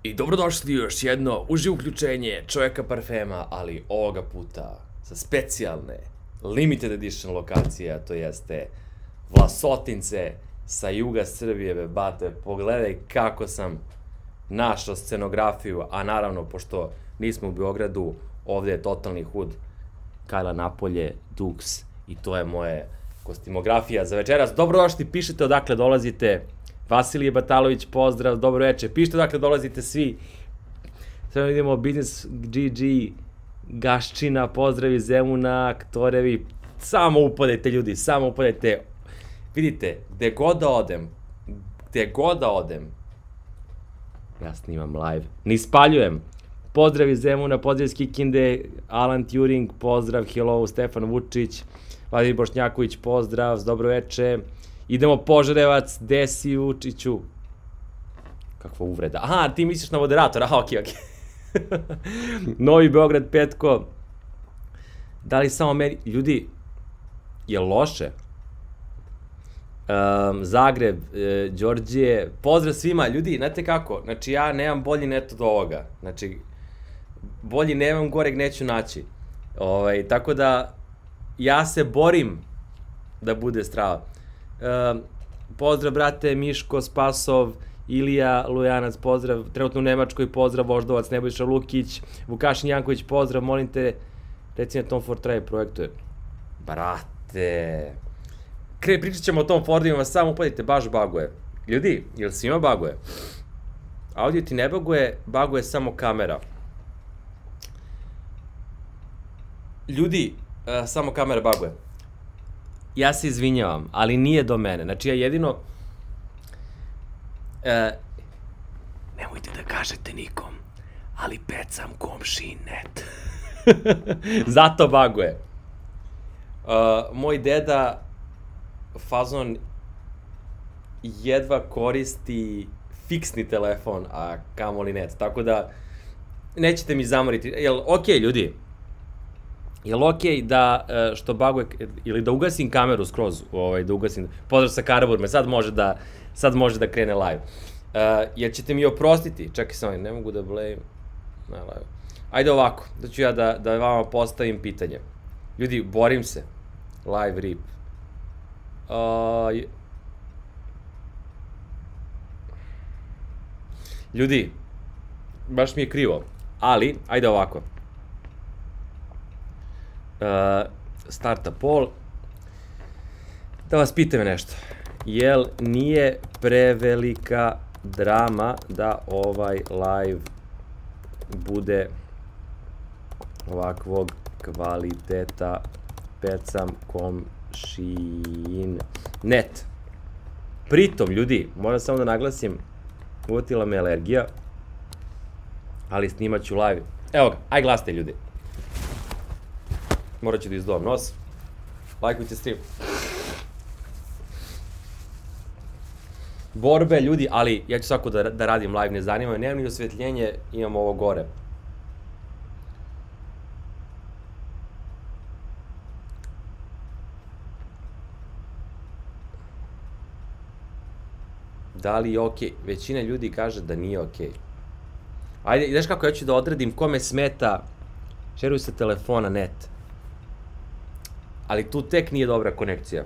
I dobrodošli još jedno uživo uključenje Čovjeka parfema, ali ovoga puta sa specijalne limited edition lokacije, to jeste Vlasotince sa juga Srbije, bebate. Pogledaj kako sam našao scenografiju, a naravno, pošto nismo u Beogradu, ovde je totalni hud Kajla Napolje, Dux, i to je moje kostimografija za večeras. Dobrodošli, pišite odakle dolazite. Vasilije Batalović, pozdrav, dobro večer. Pišite odakle dolazite svi. Sada vidimo Biznis GG, Gaščina, pozdrav iz Zemuna, Aktorevi. Samo upadajte ljudi, samo upadajte. Vidite, gde god da odem, ja snimam live, ne ispaljujem. Pozdrav iz Zemuna, pozdrav iz Kikinde, Alan Turing, pozdrav, hello, Stefan Vučić, Vladimir Bošnjaković, pozdrav, dobro večer. Idemo Požarevac, Desi Vučiću. Kakva uvreda. Aha, ti misliš na moderatora, aha, okej. Novi Beograd, Petko. Da li samo meni, ljudi, je loše? Zagreb, Đorđije, pozdrav svima, ljudi, znate kako, znači ja nemam bolji net od ovoga, znači, bolji nemam, goreg neću naći, tako da, ja se borim da bude strava. Pozdrav, brate, Miško, Spasov, Ilija Lujanac, pozdrav, trenutno u Nemačkoj, pozdrav, Voždovac, Nebojša Lukić, Vukašin Janković, pozdrav, molim te, reci na tom Ford Traje projektu. Brate, pričat ćemo o tom Fordima, samo upadite, baš baguje. Ljudi, jel svima baguje? Audio ti ne baguje, baguje samo kamera. Ljudi, samo kamera baguje. Ja se izvinjavam, ali nije do mene. Znači, ja jedino... Nemojte da kažete nikom, ali pecam komšinet. Zato baguje. Moj deda fazon jedva koristi fiksni telefon, a kamoli net. Tako da, nećete mi zamoriti. Jel okej, ljudi? Jel okej da što baguje, ili da ugasim kameru skroz, da ugasim, pozdrav sa Karaburme, sad može da krene live. Jel ćete mi oprostiti? Čekaj samo, ne mogu da blame na live. Ajde ovako, da ću ja da vama postavim pitanje. Ljudi, borim se. Live rip. Ljudi, baš mi je krivo, ali, ajde ovako. Starta poll. Da vas pitam nešto. Jel nije prevelika drama da ovaj live bude ovakvog kvaliteta? Pecam komšin net. Pritom, ljudi, moram samo da naglasim, uvotila me alergija, ali snimat ću live. Evo ga, aj glasite, ljudi. Morat ću da izdovam nos. Lajkujte stream. Borbe, ljudi, ali ja ću svako da radim live, ne zanima me. Nemam ni osvetljenje, imam ovo gore. Da li je okej? Većina ljudi kaže da nije okej. Ajde, znaš kako ja ću da odredim kome smeta šeruj sa telefona net. Ali tu tek nije dobra konekcija.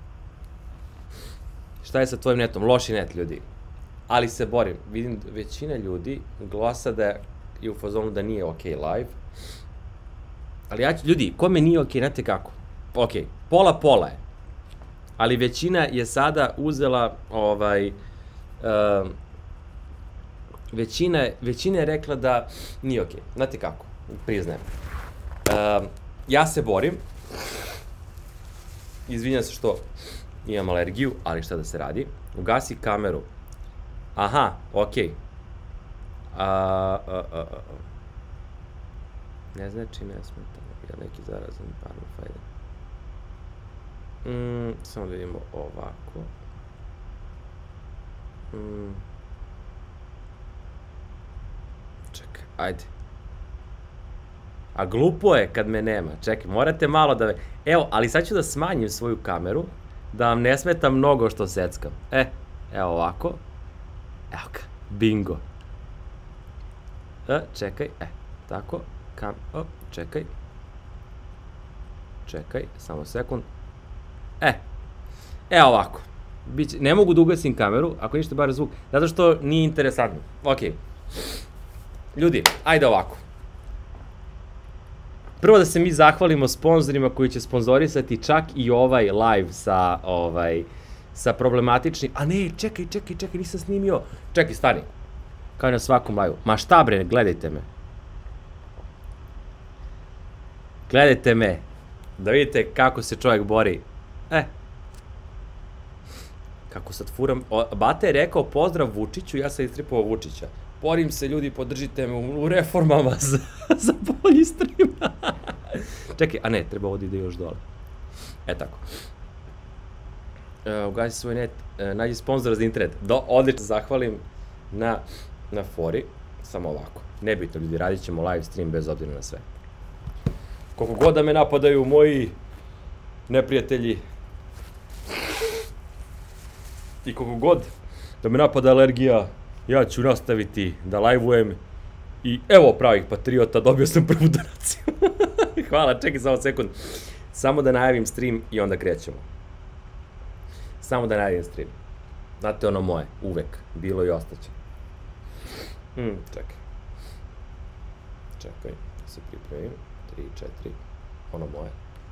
Šta je sa tvojim netom? Loši net, ljudi. Ali se borim. Vidim, većina ljudi glasa da je u fazonu da nije okej live. Ali ja ću, ljudi, kome nije okej, znate kako? Okej, pola je. Ali većina je sada uzela, većina je rekla da nije okej. Znate kako? Priznajem. Ja se borim. Izvinjam se što imam alergiju, ali šta da se radi. Ugasi kameru. Aha, okej. Ne znači ne smeta. Ja neki zarazan parmafajde. Samo da vidimo ovako. Čekaj, ajde. A glupo je kad me nema. Čekaj, morate malo da me... Evo, ali sad ću da smanjim svoju kameru, da vam ne smeta mnogo što seckam. Evo ovako. Evo ga, bingo. Čekaj, tako, čekaj. Čekaj, samo sekund. Ovako. Ne mogu da ugasim kameru, ako ništa bar zvuk, zato što nije interesantno. Okej. Ljudi, ajde ovako. Prvo da se mi zahvalimo sponzorima koji će sponzorisati čak i ovaj live sa problematičnim... A ne, čekaj, nisam snimio. Čekaj, stani. Kao i na svakom live-u. Ma šta bre, gledajte me. Gledajte me. Da vidite kako se čovjek bori. Kako sad furam... Bata je rekao pozdrav Vučiću, ja sam istripovao Vučića. Borim se, ljudi, podržite me u reformama za bolji stream. Čekaj, a ne, treba ovo da ide još dole. Tako. Ugasi svoj net, nađi sponzora za internet. Odlično, zahvalim na fori. Samo ovako. Nebitno, ljudi, radit ćemo live stream bez obzira na sve. Koliko god da me napadaju moji neprijatelji i koliko god da me napada alergija, ja ću nastaviti da live-ujem i evo pravih patriota, dobio sam prvu donaciju. Hvala, čekaj samo sekund. Samo da najavim stream i onda krećemo. Samo da najavim stream. Znate ono moje, uvek, bilo i ostaće. Čekaj, da se pripremim. 3, 4, ono moje.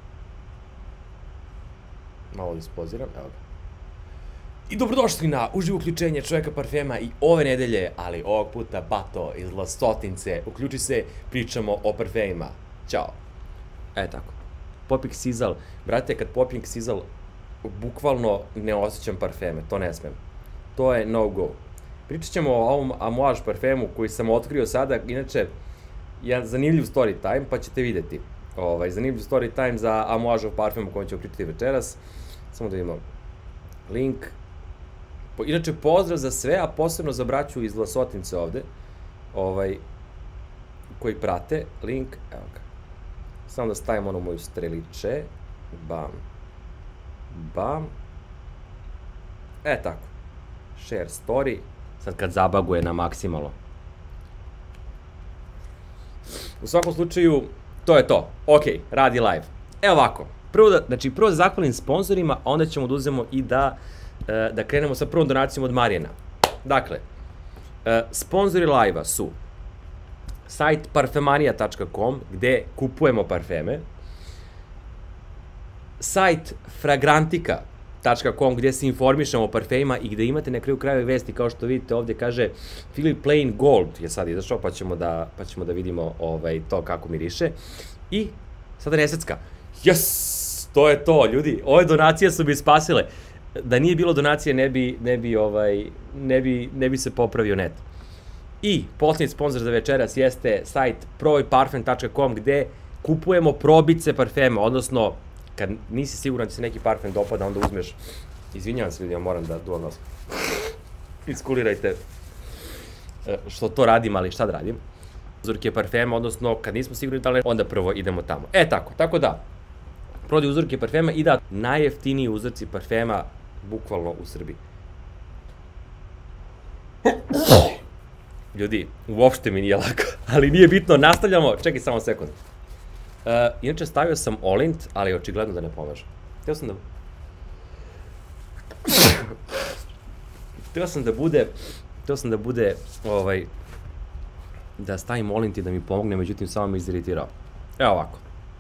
Malo da ispoziram, evo ga. I dobrodošli na uživo uključenje Čoveka parfema i ove nedelje, ali ovog puta Bato iz Vlasotince. Uključi se, pričamo o parfemima. Ćao. Tako. Popping Sizzle. Brate, kad Popping Sizzle, bukvalno ne osjećam parfeme, to ne smem. To je no go. Pričat ćemo o ovom Amouage parfemu koji sam otkrio sada, inače, jedan zanimljiv story time, pa ćete vidjeti. Zanimljiv story time za Amouageov parfem o kojem ćemo pričati večeras. Samo da imamo link. Inače, pozdrav za sve, a posebno za braću iz Vlasotince ovde, koji prate. Link, evo ga. Samo da stavim ono moju streliče. Bam. Bam. Tako. Share story. Sad kad zabaguje na maksimalno. U svakom slučaju, to je to. Ok, radi live. Evo ovako. Prvo da zahvalim sponsorima, a onda ćemo da uzmemo i da krenemo sa prvom donacijom od Marijana. Dakle, sponzori live-a su sajt parfemanija.com gde kupujemo parfeme, sajt fragrantika.com gde se informišemo o parfemima i gde imate na kraju krajeva vesti, kao što vidite ovdje kaže Philip Plain Gold je sad izašao, pa ćemo da vidimo to kako miriše. I sada nesecka. Yes! To je to, ljudi. Ove donacije su mi spasile. Da nije bilo donacije, ne bi se popravio net. I posljednji sponsor za večeras jeste sajt proiparfem.com gde kupujemo probice parfema, odnosno kad nisi siguran da se neki parfem dopada, onda uzmeš, izvinjavam se ljudi, ja moram da duvam nos, iskulirajte što to radim, ali šta da radim. Uzorke parfema, odnosno kad nismo sigurni da li, onda prvo idemo tamo. Tako da, prodaju uzorke parfema i da najjeftiniji uzorci parfema bukvalno u Srbiji. Ljudi, uopšte mi nije lako, ali nije bitno, nastavljamo, čekaj samo sekund. Inače stavio sam Olint, ali očigledno da ne pomaže. Htio sam da bude, da stavim Olint i da mi pomogne, međutim samo me iziritirao. Evo ovako.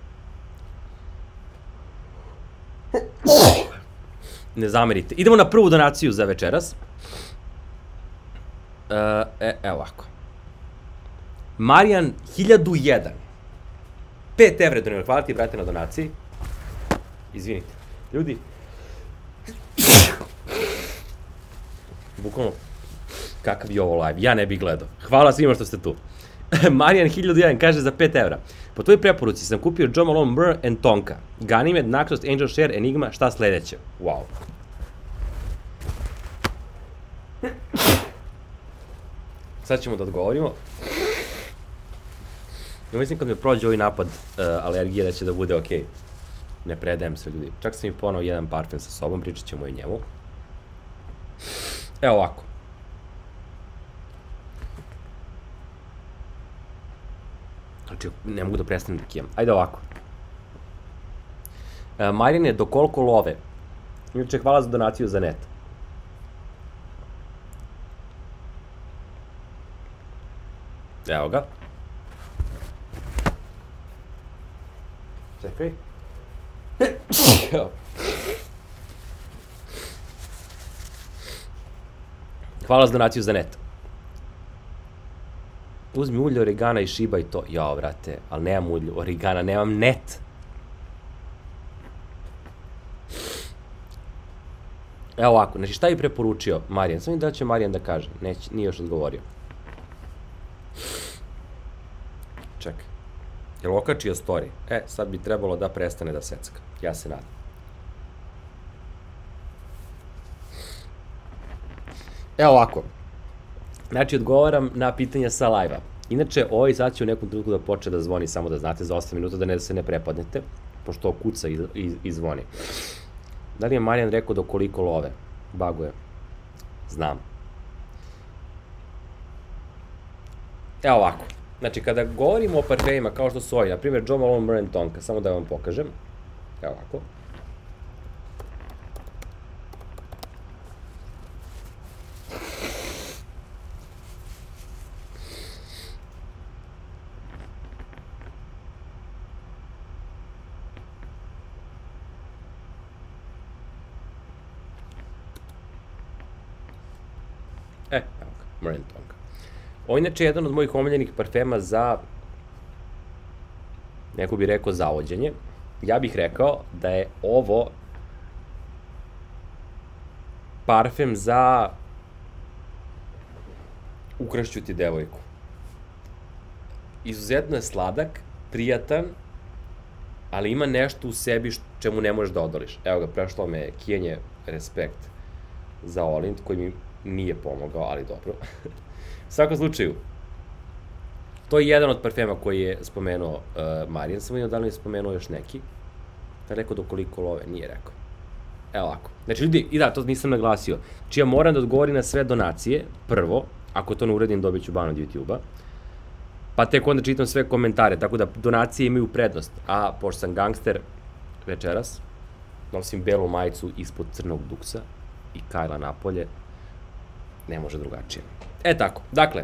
Ne zamerite. Idemo na prvu donaciju za večeras. Evo ovako. Marijan 1001. 5 evre donio, hvala ti brate na donaciji. Izvinite. Ljudi. Bukvalno, kakav je ovo live, ja ne bih gledao. Hvala svima što ste tu. Marijan 1001 kaže za 5 evra. Po tvojoj preporuci sam kupio Jo Malone Myrrh and Tonka. Ganymede, Naxos, Angel Share, Enigma, šta sledeće? Wow. Sad ćemo da odgovorimo. Ja mislim kad me prođe ovaj napad alergije da će da bude okej. Ne predajem se ljudi. Čak sam i ponao jedan parfem sa sobom, pričat ćemo i njemu. Evo ovako. Znači, ne mogu da prestanem da kijam. Ajde ovako. Marine, do koliko love? Inače, hvala za donaciju za net. Evo ga. Čekaj. Hvala za donaciju za net. Uzmi ulje, origana i šibaj to. Jao, vrate, ali nemam ulje, origana, nemam net. Evo ovako, znači šta je preporučio Marijan? Samo da će Marijan da kaže, nije još odgovorio. Čekaj. Jel okačio story? Sad bi trebalo da prestane da secka. Ja se nadam. Evo ovako. Znači, odgovaram na pitanja sa live-a. Inače, ovaj sad će u nekom trenutku da počne da zvoni, samo da znate, za 8 minuta, da se ne prepadnete, pošto kuca i zvoni. Da li je Marijan rekao do koliko love? Baguje. Znam. Evo ovako. Znači, kada govorimo o parfemima kao što su ovi, na primjer Jo Malone Murren Tonka, samo da vam pokažem. Evo ovako. Evo ga, Murren Tonka. Ovo je inače jedan od mojih omiljenih parfema za, neko bi rekao, zavođenje. Ja bih rekao da je ovo parfem za ukrašću ti devojku. Izuzetno je sladak, prijatan, ali ima nešto u sebi čemu ne možeš da odoliš. Evo ga, prešlo me kijenje, respekt za Olint, koji mi nije pomogao, ali dobro. U svakom slučaju, to je jedan od parfema koji je spomenuo Marijan, samo da li je spomenuo još neki. Da je rekao do koliko love, nije rekao. Evo ovako. Znači ljudi, i da, to nisam naglasio. Znači ja moram da odgovorim na sve donacije, prvo, ako to ne uradim dobit ću ban od YouTube-a, pa tek onda čitam sve komentare, tako da donacije imaju prednost. A pošto sam gangster večeras, nosim belu majicu ispod crnog duksa i kajla napolje, ne može drugačije. Tako, dakle,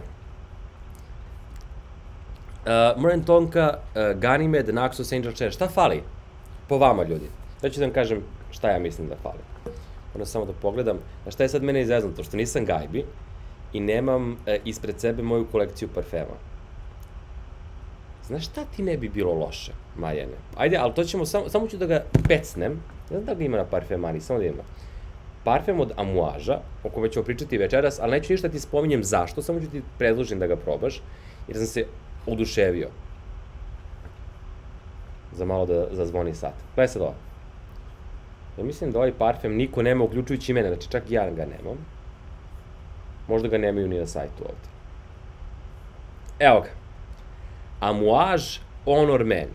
Murren Tonka, Ganymede, Naxos, Angel Share, šta fali? Po vama, ljudi. Da ću da vam kažem šta ja mislim da fali. Moram samo da pogledam. A šta je sad mene izveznuto? Što nisam gajbi i nemam ispred sebe moju kolekciju parfema. Znaš šta ti ne bi bilo loše, Marijane? Ajde, ali to ćemo, samo ću da ga pecnem. Ne znam da ga ima na parfemani, samo da ima. Parfem od Amouagea, o kome ćemo pričati večeras, ali neću ništa ti spominjem zašto, samo ću ti predložim da ga probaš, jer sam se oduševio. Za malo da zazvoni sat. Gledaj sad ovo. Ja mislim da ovaj parfem niko nema, uključujući mene, znači čak ja ga nemam. Možda ga nemaju ni na sajtu ovde. Evo ga. Amouage Honor Man.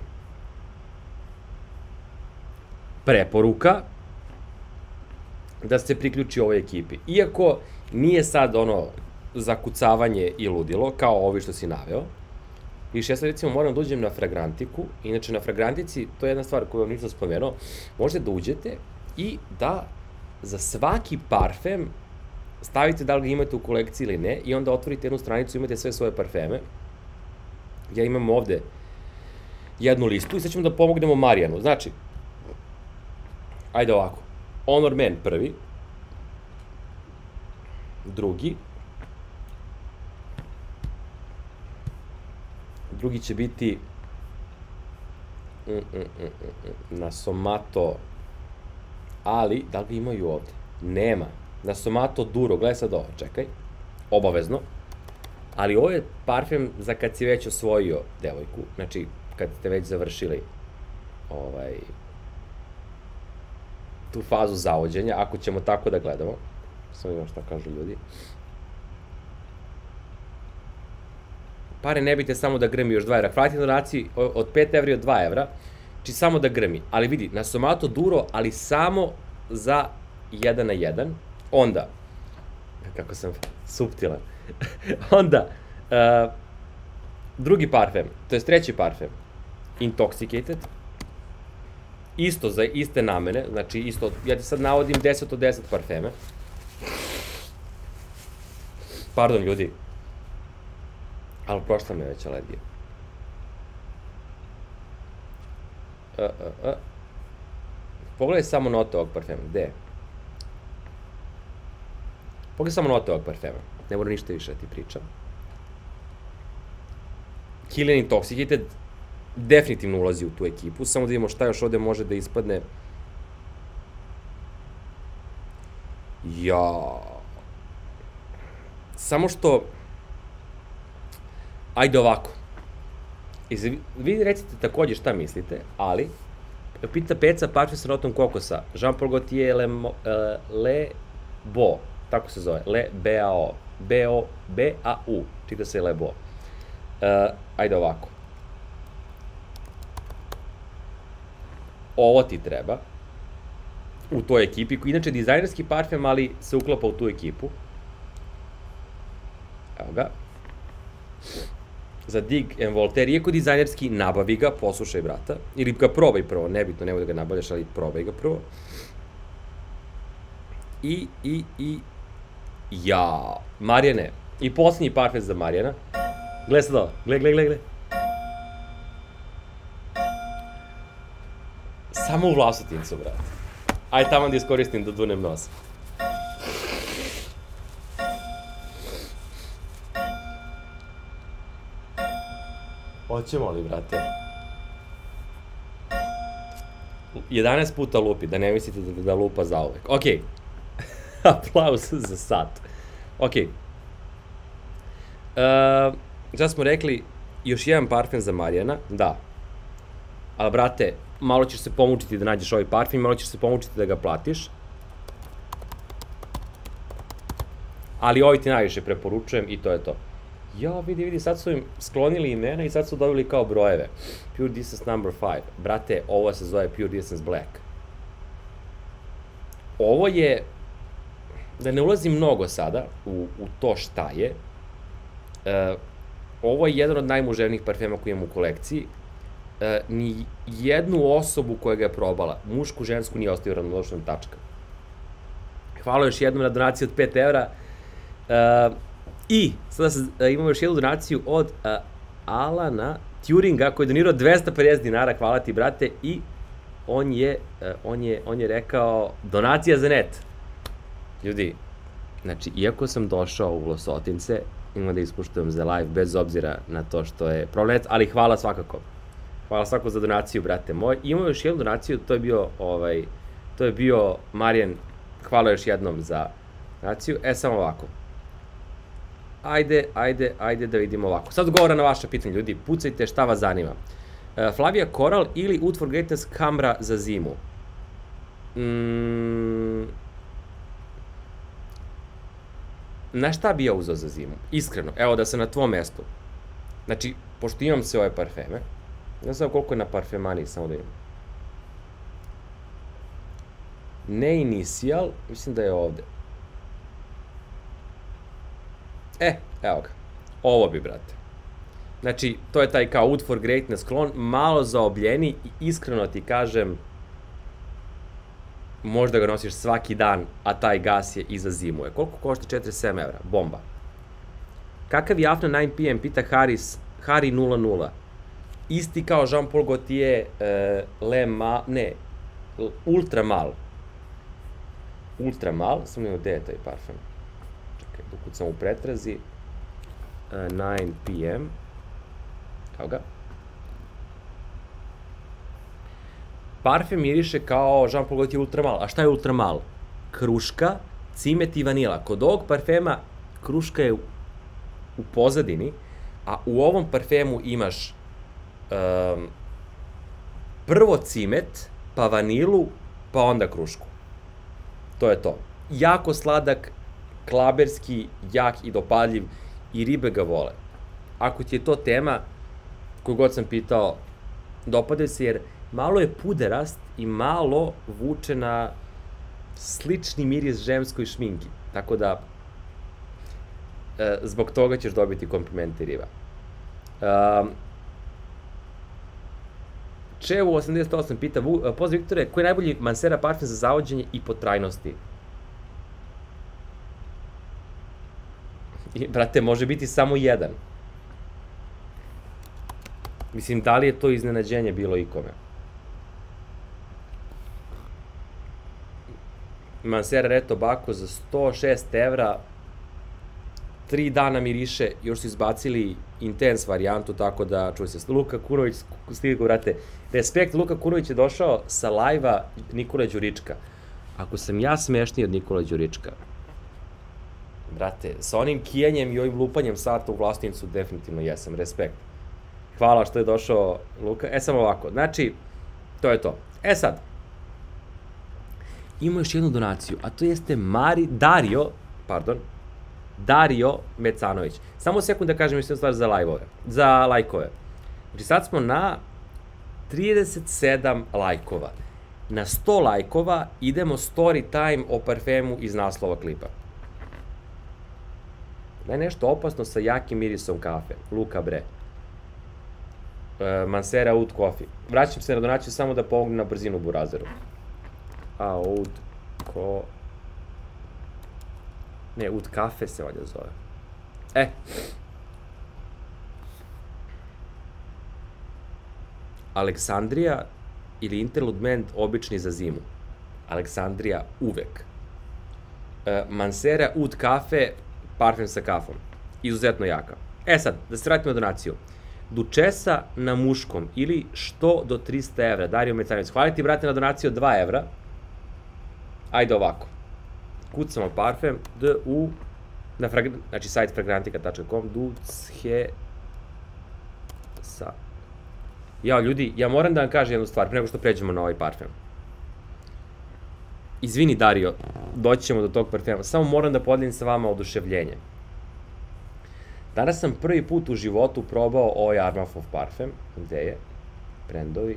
Preporuka da se priključi ovoj ekipi. Iako nije sad ono zakucavanje i ludilo, kao ovi što si naveo, više ja sad recimo moram da uđem na Fragrantiku, inače na Fragrantici, to je jedna stvar koju vam nisam spomenuo, možete da uđete i da za svaki parfem stavite da li ga imate u kolekciji ili ne i onda otvorite jednu stranicu, imate sve svoje parfeme. Ja imam ovde jednu listu i sad ćemo da pomognemo Marijanu. Znači, ajde ovako. Honor Man prvi, drugi će biti Nasomato, ali, da li ga imaju ovde? Nema. Nasomato Duro, gledaj sad ovo, čekaj, obavezno, ali ovo je parfem za kad si već osvojio devojku, znači kad ste već završili tu fazu zavođenja, ako ćemo tako da gledamo. Samo imam šta kažu ljudi. Pare ne bite samo da grmi još 2 evra. Hvala ti na donaciji od 5 evra i od 2 evra. Znači samo da grmi. Ali vidi, Nasomato Duro, ali samo za 1 na 1. Onda, kako sam suptilan, onda Drugi parfem, to je treći parfem, Intoxicated. Isto za iste namene, znači isto, ja ti sad navodim 10 od 10 parfeme. Pardon, ljudi. Ali prošla me već alergija. Pogledaj samo note ovog parfema. Gde je? Pogledaj samo note ovog parfema. Ne mora ništa više da ti pričam. Killian Intoxicated definitivno ulazi u tu ekipu. Samo da vidimo šta još ovde može da ispadne. Samo što... Ajde ovako. Vi recite takođe šta mislite, ali... Pita Peca, parfem sa notom kokosa. Jean-Paul Gaultier Le Beau. Tako se zove. Le Beau. B-A-U. Čita se Le Beau. Ajde ovako. Ovo ti treba. U toj ekipi. Inače, dizajnerski parfem, ali se uklapa u tu ekipu. Evo ga. Za Dig & Voltaire. Iako dizajnerski, nabavi ga, poslušaj brata. Ili ga probaj prvo, nebitno, nemoj da ga nabavljaš, ali probaj ga prvo. Marijane. I posljednji parfem za Marijana. Gle sad ovo, gle. Samo u Vlasotincu, brate. Ajde tamo da iskoristim da dunem nos. Hoćemo li, brate? 11 puta lupi, da ne mislite da lupa zauvek. Okej. Aplauz za sat. Okej. Sad smo rekli, još jedan parfem za Marijana, da. Ali, brate, malo ćeš se pomučiti da nađeš ovaj parfem, malo ćeš se pomučiti da ga platiš. Ali ovaj ti najviše preporučujem i to je to. Vidi, sad su im sklonili imena i sad su dobili kao brojeve. Pure Distance number 5. Brate, ovo se zove Pure Distance Black. Ovo je, da ne ulazim mnogo sada u to šta je, ovo je jedan od najmuževnijih parfema koji imam u kolekciji. Ni jednu osobu koja ga je probala, mušku, žensku, nije ostavio ravnodušna tačka. Hvala još jednom na donaciju od 5 evra. I sada imamo još jednu donaciju od Alana Turinga koji je donirao 250 dinara, hvala ti brate, i on je rekao donacija za net. Ljudi, znači, iako sam došao u Vlasotince, imam da ispuštujem za live bez obzira na to što je problem, ali hvala svakako. Hvala svakako za donaciju, brate moj. Imamo još jednu donaciju, to je bio Marijan, hvala još jednom za donaciju. Samo ovako. Ajde da vidimo ovako. Sad odgovora na vaše pitanje, ljudi. Pucajte šta vas zanima. Flavia Coral ili Oud for Greatness Cambra za zimu? Na šta bi ja uzao za zimu? Iskreno, evo da sam na tvom mestu. Znači, pošto imam sve ove parfeme, ne znam koliko je na parfemani, samo da imam. Ne Initial, mislim da je ovde. Evo ga. Ovo bi, brate. Znači, to je taj kao Oud for Greatness klon, malo zaobljeni i iskreno ti kažem, možda ga nosiš svaki dan, a taj gas je i za zimu. Koliko košta? 47 evra. Bomba. Kakav je Afna 9 PM, pita Hari 00. Isti kao Jean-Paul Gaultier, Ultramal. Ultramal, sam imao gde je taj parfem. Čekaj, dok sam u pretrazi. 9 PM. Evo ga. Parfem miriše kao Jean-Paul Gaultier Ultramal. A šta je Ultramal? Kruška, cimet i vanila. Kod ovog parfema kruška je u pozadini, a u ovom parfemu imaš prvo cimet, pa vanilu, pa onda krušku. To je to. Jako sladak, klaberski, jak i dopadljiv i ribe ga vole. Ako ti je to tema, koju god sam pitao, dopadaju se jer malo je puderast i malo vuče na slični miris ženskoj šminki. Tako da, zbog toga ćeš dobiti komplimente riba. Čevu 88 pita, pozdrav Viktore, koji je najbolji Mancera parfum za zavođenje i po trajnosti? Brate, može biti samo jedan. Mislim, da li je to iznenađenje bilo ikome? Mancera Red Tobacco za 106 evra, 3 dana miriše, još su izbacili Intense varijantu, tako da, čuj se, Luka Kurović, stigo, brate, respekt, Luka Kurović je došao sa live-a Nikola Đurička. Ako sam ja smešniji od Nikola Đurička, brate, sa onim kijanjem i ovim lupanjem sata u glasnicu, definitivno jesam, respekt. Hvala što je došao Luka. Samo ovako, znači, to je to. Sad, ima još jednu donaciju, a to jeste Dario Mecanović. Samo sekund da kažem još jednu stvar za lajkove. Znači sad smo na 37 lajkova. Na 100 lajkova idemo story time o parfemu iz naslova klipa. Da je nešto opasno sa jakim mirisom kafe. Luka bre. Mancera Oud Coffee. Vraćam se na donaciju samo da pomognem na brzinu burazeru. Oud Cafe se valjda zove. Aleksandrija ili Interlude obični za zimu. Aleksandrija uvek. Mancera Oud Cafe, parfem sa kafom. Izuzetno jaka. Sad, da se vratimo na donaciju. Dučesa na muškom ili što do 300 evra. Dario Mecanović. Hvala ti, brate, na donaciju od 2 evra. Ajde ovako. Kucamo parfem, znači sajt fragrantika.com, ljudi, ja moram da vam kažem jednu stvar, pre nego što pređemo na ovaj parfem. Izvini, Dario, doći ćemo do tog parfema, samo moram da podelim sa vama oduševljenje. Danas sam prvi put u životu probao ovaj Armafov parfem, gde je, brendovi,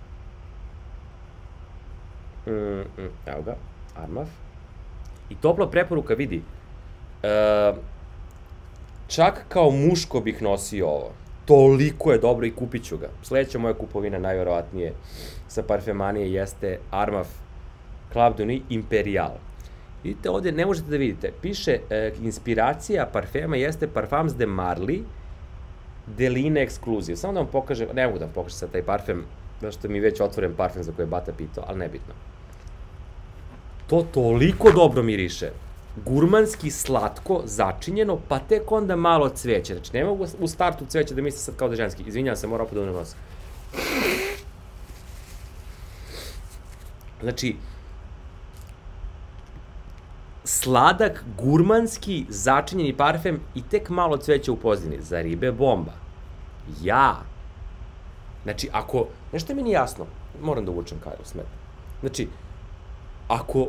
evo ga, Armaf. I topla preporuka, vidi, čak kao muško bih nosio ovo. Toliko je dobro i kupit ću ga. Sledeća moja kupovina, najverovatnije, sa parfemanije jeste Armaf Club de Nuit Imperial. Vidite, ovde ne možete da vidite. Piše, inspiracija parfema jeste Parfums de Marly Deline Exclusive. Samo da vam pokažem, ne mogu da vam pokažem sad taj parfem, zato što mi je već otvoren parfem za koje je Bata pitao, ali nebitno. To toliko dobro miriše. Gurmanski, slatko, začinjeno, pa tek onda malo cveće. Znači, ne mogu u startu cveće da misle sad kao da je ženski. Izvinjam se, moram opet da unem nos. Znači, sladak, gurmanski, začinjeni parfem i tek malo cveće u pozadini. Za ribe bomba. Znači, ako... Nešto mi nije jasno. Moram da uvučem Kajru, smeta. Znači, ako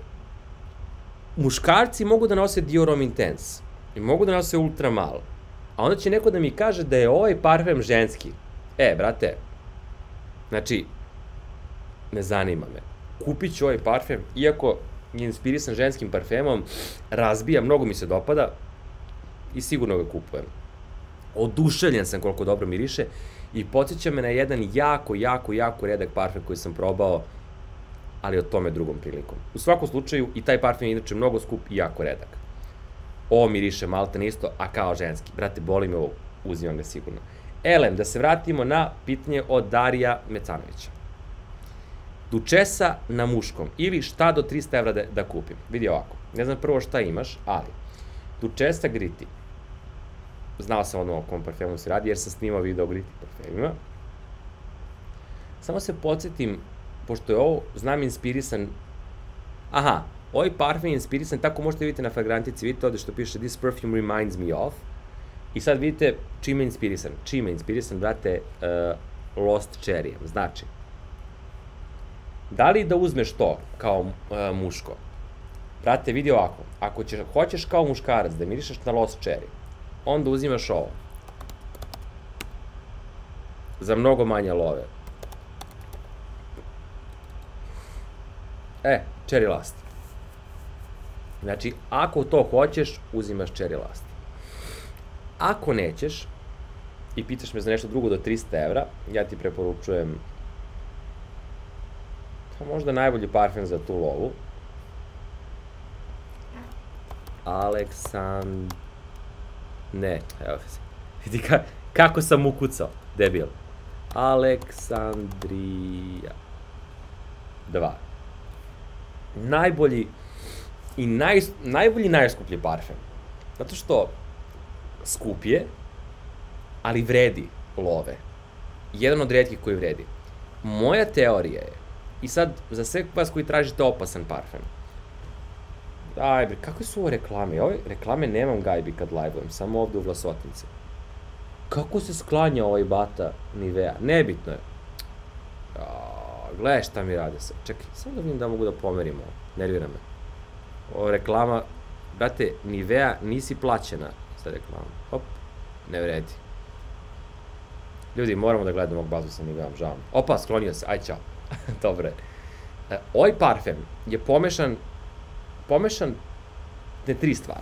muškarci mogu da nose Dior Homme Intense i mogu da nose Ultra Mal, a onda će neko da mi kaže da je ovaj parfem ženski. Brate, znači, ne zanima me. Kupit ću ovaj parfem, iako je inspirisan ženskim parfemom, razbija, mnogo mi se dopada i sigurno ga kupujem. Oduševljen sam koliko dobro miriše i podsjeća me na jedan jako redak parfem koji sam probao, ali o tome drugom prilikom. U svakom slučaju, i taj parfem je inače mnogo skup i jako redak. Ovo miriše maltene isto, a kao ženski. Brate, boli me ovo, uzimam ga sigurno. Da se vratimo na pitanje od Darija Mecanovića. Dučesa na muškom, ili šta do 300 evra da kupim. Vidi ovako, ne znam prvo šta imaš, ali Dučesa Gritti. Znao sam ono o kom parfemu se radi, jer sam snimao video o Gritti parfemima. Samo se podsjetim, pošto je ovo, znam, inspirisan... ovaj parfem je inspirisan, tako možete vidjeti na fragrantici, vidite ovde što piše This perfume reminds me of. I sad vidite čime je inspirisan. Čime je inspirisan, brate, Lost Cherryjem. Znači, da li da uzmeš to kao muško? Brate, vidi ovako, ako hoćeš kao muškarac da mirišeš na Lost Cherry, onda uzimaš ovo. Za mnogo manje love. Cherry Last. Znači, ako to hoćeš, uzimaš Cherry Last. Ako nećeš, i pitaš me za nešto drugo do 300 evra, ja ti preporučujem možda najbolji parfem za tu lovu. Ne, evo se. Vidi kako sam ukucao, debil. Aleksandrija 2. Najbolji i najskuplji parfem. Zato što skup je, ali vredi love. Jedan od retkih koji vredi. Moja teorija je, i sad za sve vas koji tražite opasan parfem, aj bre, kakve su ovo reklame? Ove reklame nemam gajbi kad live-ujem, samo ovde u Vlasotince. Kako se sklanja ovaj bata Nivea? Nebitno je. Gledaj šta mi rade sad. Čekaj, samo da vidim da mogu da pomerim ovo. Nervira me. Ovo reklama, brate, Nivea, nisi plaćena za reklamu. Hop, ne vredi. Ljudi, moramo da gledamo ovog bazu sa Niveom, žao mi. Opa, sklonio se, aj čao. Dobre. Ovaj parfem je pomešan ne 3 stvari.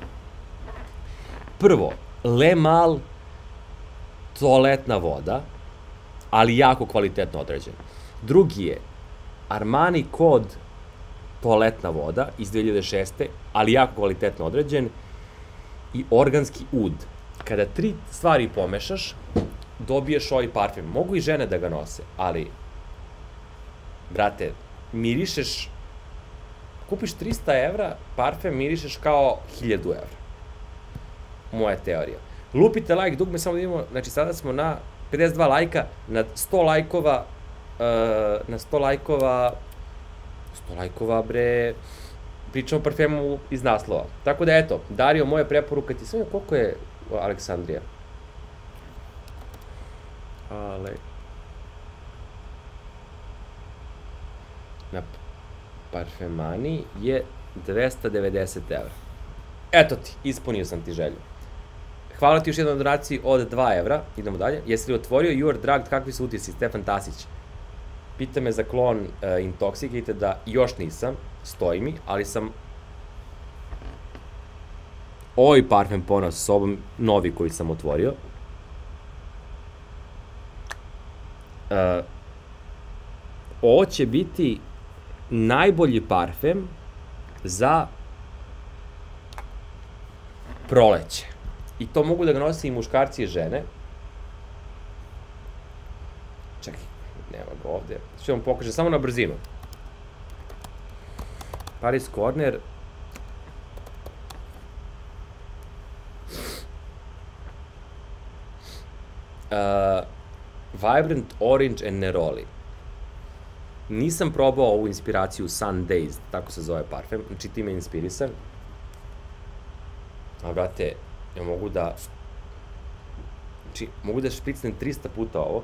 Prvo, Le Mal toaletna voda, ali jako kvalitetno određena. Drugi je Armani kod toaletna voda iz 2006. ali jako kvalitetno određen i organski ud. Kada 3 stvari pomešaš, dobiješ ovaj parfem. Mogu i žene da ga nose, ali brate, mirišeš, kupiš 300 evra, parfem mirišeš kao 1000 evra. Moja teorija. Lupite like, dugme samo da vidimo, znači sada smo na 52 lajka, na 100 lajkova, bre, pričamo o parfemu iz naslova. Tako da eto, Dario, moja preporuka ti, sve koliko je Aleksandrija? Na Parfemani je 290 evra. Eto ti, ispunio sam ti želju. Hvala ti još jednom donaciji od 2 evra. Idemo dalje. Jesi li otvorio You Are Drugged, kakvi su utisci? Stefan Tasić. Pita me za klon Intoxicate, da još nisam, stoji mi, ali sam ovaj parfem ponao sa sobom, novi koji sam otvorio. Ovo će biti najbolji parfem za proleće. I to mogu da ga nose i muškarci i žene. Čekaj, nema ga ovde. Što vam pokažem, samo na brzinu. Paris Corner. Vibrant Orange and Neroli. Nisam probao ovu inspiraciju Sun Days, tako se zove parfem, znači time je inspirisan. A brate, ja mogu da... Znači, mogu da špricnem 300 puta ovo.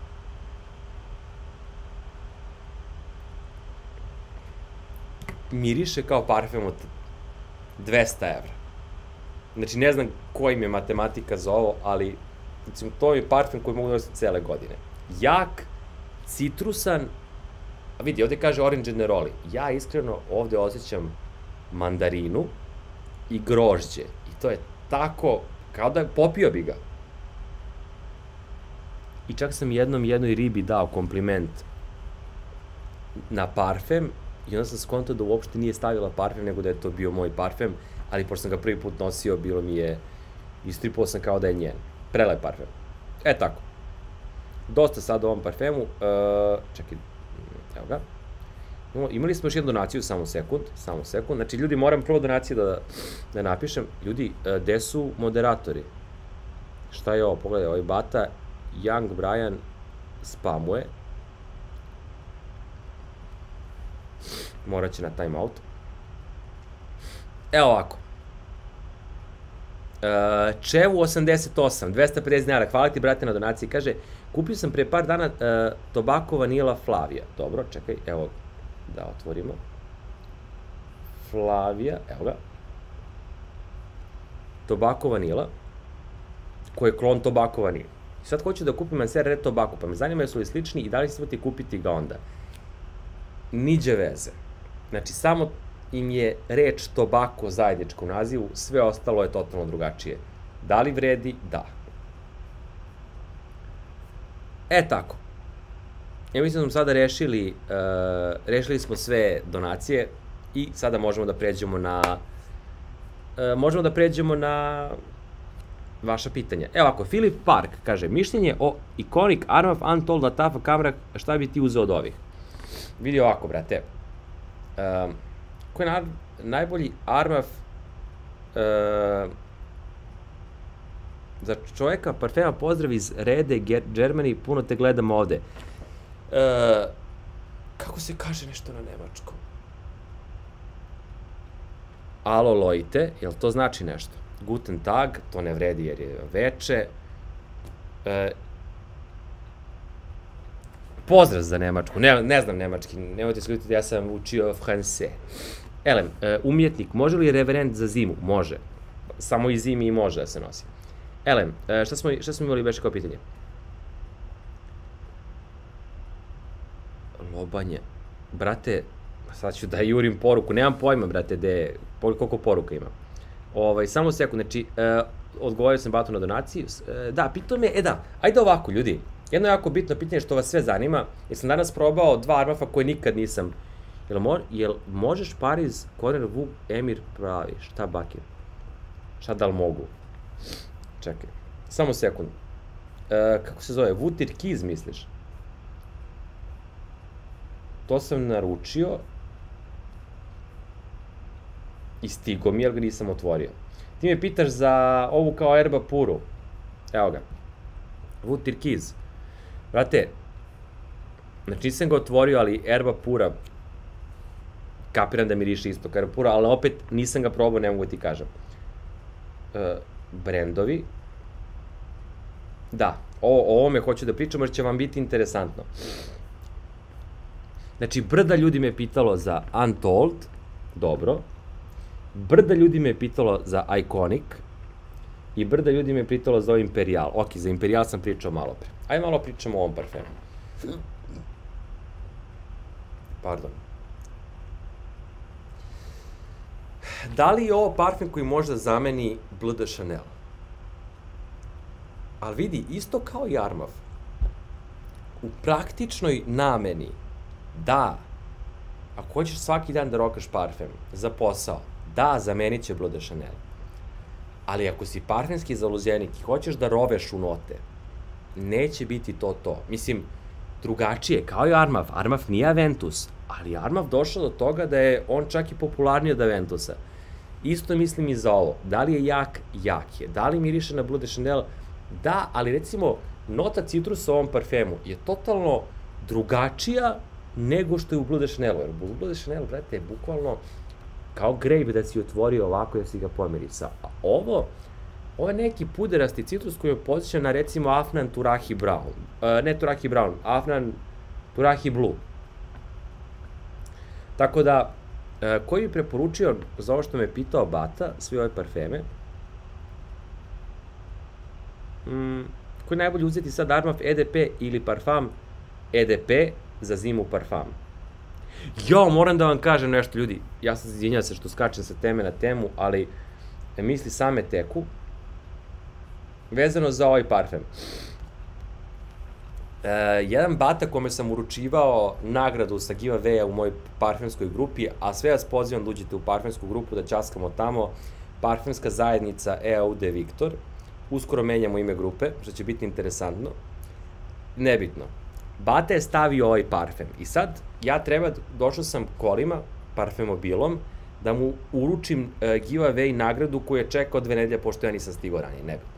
Miriše kao parfem od 200 evra. Znači, ne znam koja im je matematika za ovo, ali to je parfem koji mogu da nositi cele godine. Jak, citrusan, a vidi, ovde kaže Orange and Neroli. Ja iskreno ovde osjećam mandarinu i grožđe. I to je tako, kao da popio bi ga. I čak sam jednoj ribi dao kompliment na parfem i onda sam skontao da uopšte nije stavila parfem, nego da je to bio moj parfem, ali pošto sam ga prvi put nosio, bilo mi je, istripao sam kao da je njen. Prelep parfem. E tako. Dosta sad o ovom parfemu. Čekaj, evo ga. Imali smo još jednu donaciju, samo sekund. Znači, ljudi, moram prvo donaciju da napišem. Ljudi, gde su moderatori? Šta je ovo? Pogledaj, ovaj bata, Young Brian spamuje. Morat će na time out. Evo ovako. Čevu 88, 250 dinara, hvala ti brate na donaciji, kaže, kupio sam pre par dana Tobacco Vanilla Flavia, dobro, čekaj, evo, da otvorimo, Flavia, evo ga, Tobacco Vanilla, koji je klon Tobacco Vanilla, i sad hoću da kupim Manser Red Tobacco, pa me zanima jesu li slični i da li ćete kupiti ga onda, niđe veze, znači samo im je reč Tobacco zajedničko u nazivu, sve ostalo je totalno drugačije. Da li vredi? Da. Tako. Ja mislim da smo sada rešili smo sve donacije i sada možemo da pređemo na vaša pitanja. Evo ovako, Filip Park kaže, mišljenje o Iconic, Armaf, Untold, Latafa, Kamera, šta bi ti uzeo od ovih? Vidi ovako, brate. Ko je najbolji Armaf za čoveka parfema, pozdrav iz Rede, Germany, puno te gledam ovde. Kako se kaže nešto na nemačkom? Alo Leute, jel to znači nešto? Guten Tag, to ne vredi jer je veče. Pozdrav za nemačku, ne znam nemački, nemojte se ljutiti, ja sam učio français. Elem, umjetnik, može li reverend za zimu? Može. Samo i zimi i može da se nosi. Elem, šta smo imali već kao pitanje? Lobanje. Brate, sad ću da jurim poruku, nemam pojma, brate, koliko poruka ima. Samo sekund, znači, odgovorio sam Batu na donaciju. Da, pitao me, ajde ovako, ljudi. Jedno jako bitno pitanje što vas sve zanima, jer sam danas probao 2 Armafa koje nikad nisam. Jel možeš Pariz, Corner, Vuk, Emir pravi? Šta Bakir? Šta da li mogu? Čekaj, samo sekund. Kako se zove? Vutir Kiz, misliš? To sam naručio i stigo mi, jer ga nisam otvorio. Ti me pitaš za ovu kao Erba Puru. Evo ga. Vutir Kiz. Brate, znači nisam ga otvorio, ali Erba Pura, kapiram da miriše isto kao Erba Pura, ali opet nisam ga probao, ne mogu ti kažem. Brendovi. Da, o ovome hoću da pričam, jer će vam biti interesantno. Znači, brda ljudi me pitalo za Untold, dobro. Brda ljudi me pitalo za Iconic. I brda ljudi me pitalo za Imperial. Ok, za Imperial sam pričao malo pre. Ajde malo pričamo o ovom parfemu. Pardon. Da li je ovo parfem koji može da zameni Bleu de Chanel? Ali vidi, isto kao i Armaf. U praktičnoj nameni, da, ako hoćeš svaki dan da rokaš parfem za posao, da, zamenit će Bleu de Chanel. Ali ako si parfemski zaluđenik i hoćeš da roveš u note, neće biti to. Mislim, drugačije, kao i Armaf. Armaf nije Aventus, ali Armaf došao do toga da je on čak i popularniji od Aventusa. Isto mislim i za ovo. Da li je jak? Jak je. Da li miriše na Bleu de Chanel? Da, ali recimo, nota citrusa u ovom parfemu je totalno drugačija nego što je u Bleu de Chanelu. Jer Bleu de Chanel, brate, je bukvalno kao grape da si otvorio ovako jer si ga pomirisao. A ovo je neki puderasti citrus koji je posjećan na recimo Afnan Turahi Brown. Ne Turahi Brown, Afnan Turahi Blue. Tako da, koji bi preporučio za ovo što me pitao Bata, sve ove parfeme, koji je najbolje uzeti sad Armaf EDP ili parfum EDP za zimu parfum? Moram da vam kažem nešto, ljudi, ja sam izvinjao se što skačem sa teme na temu, ali misli same teku, vezano za ovaj parfem. Jedan Bata kome sam uručivao nagradu sa giveaway-a u mojoj parfemskoj grupi, a sve vas pozivam da uđete u parfemsku grupu, da časkamo tamo, parfemska zajednica EAUD Viktor. Uskoro menjamo ime grupe, što će biti interesantno. Nebitno. Bata je stavio ovaj parfem i sad došao sam kolima, parfemobilom, da mu uručim giveaway nagradu koju je čekao 2 nedelje pošto ja nisam stigao ranije, nebitno.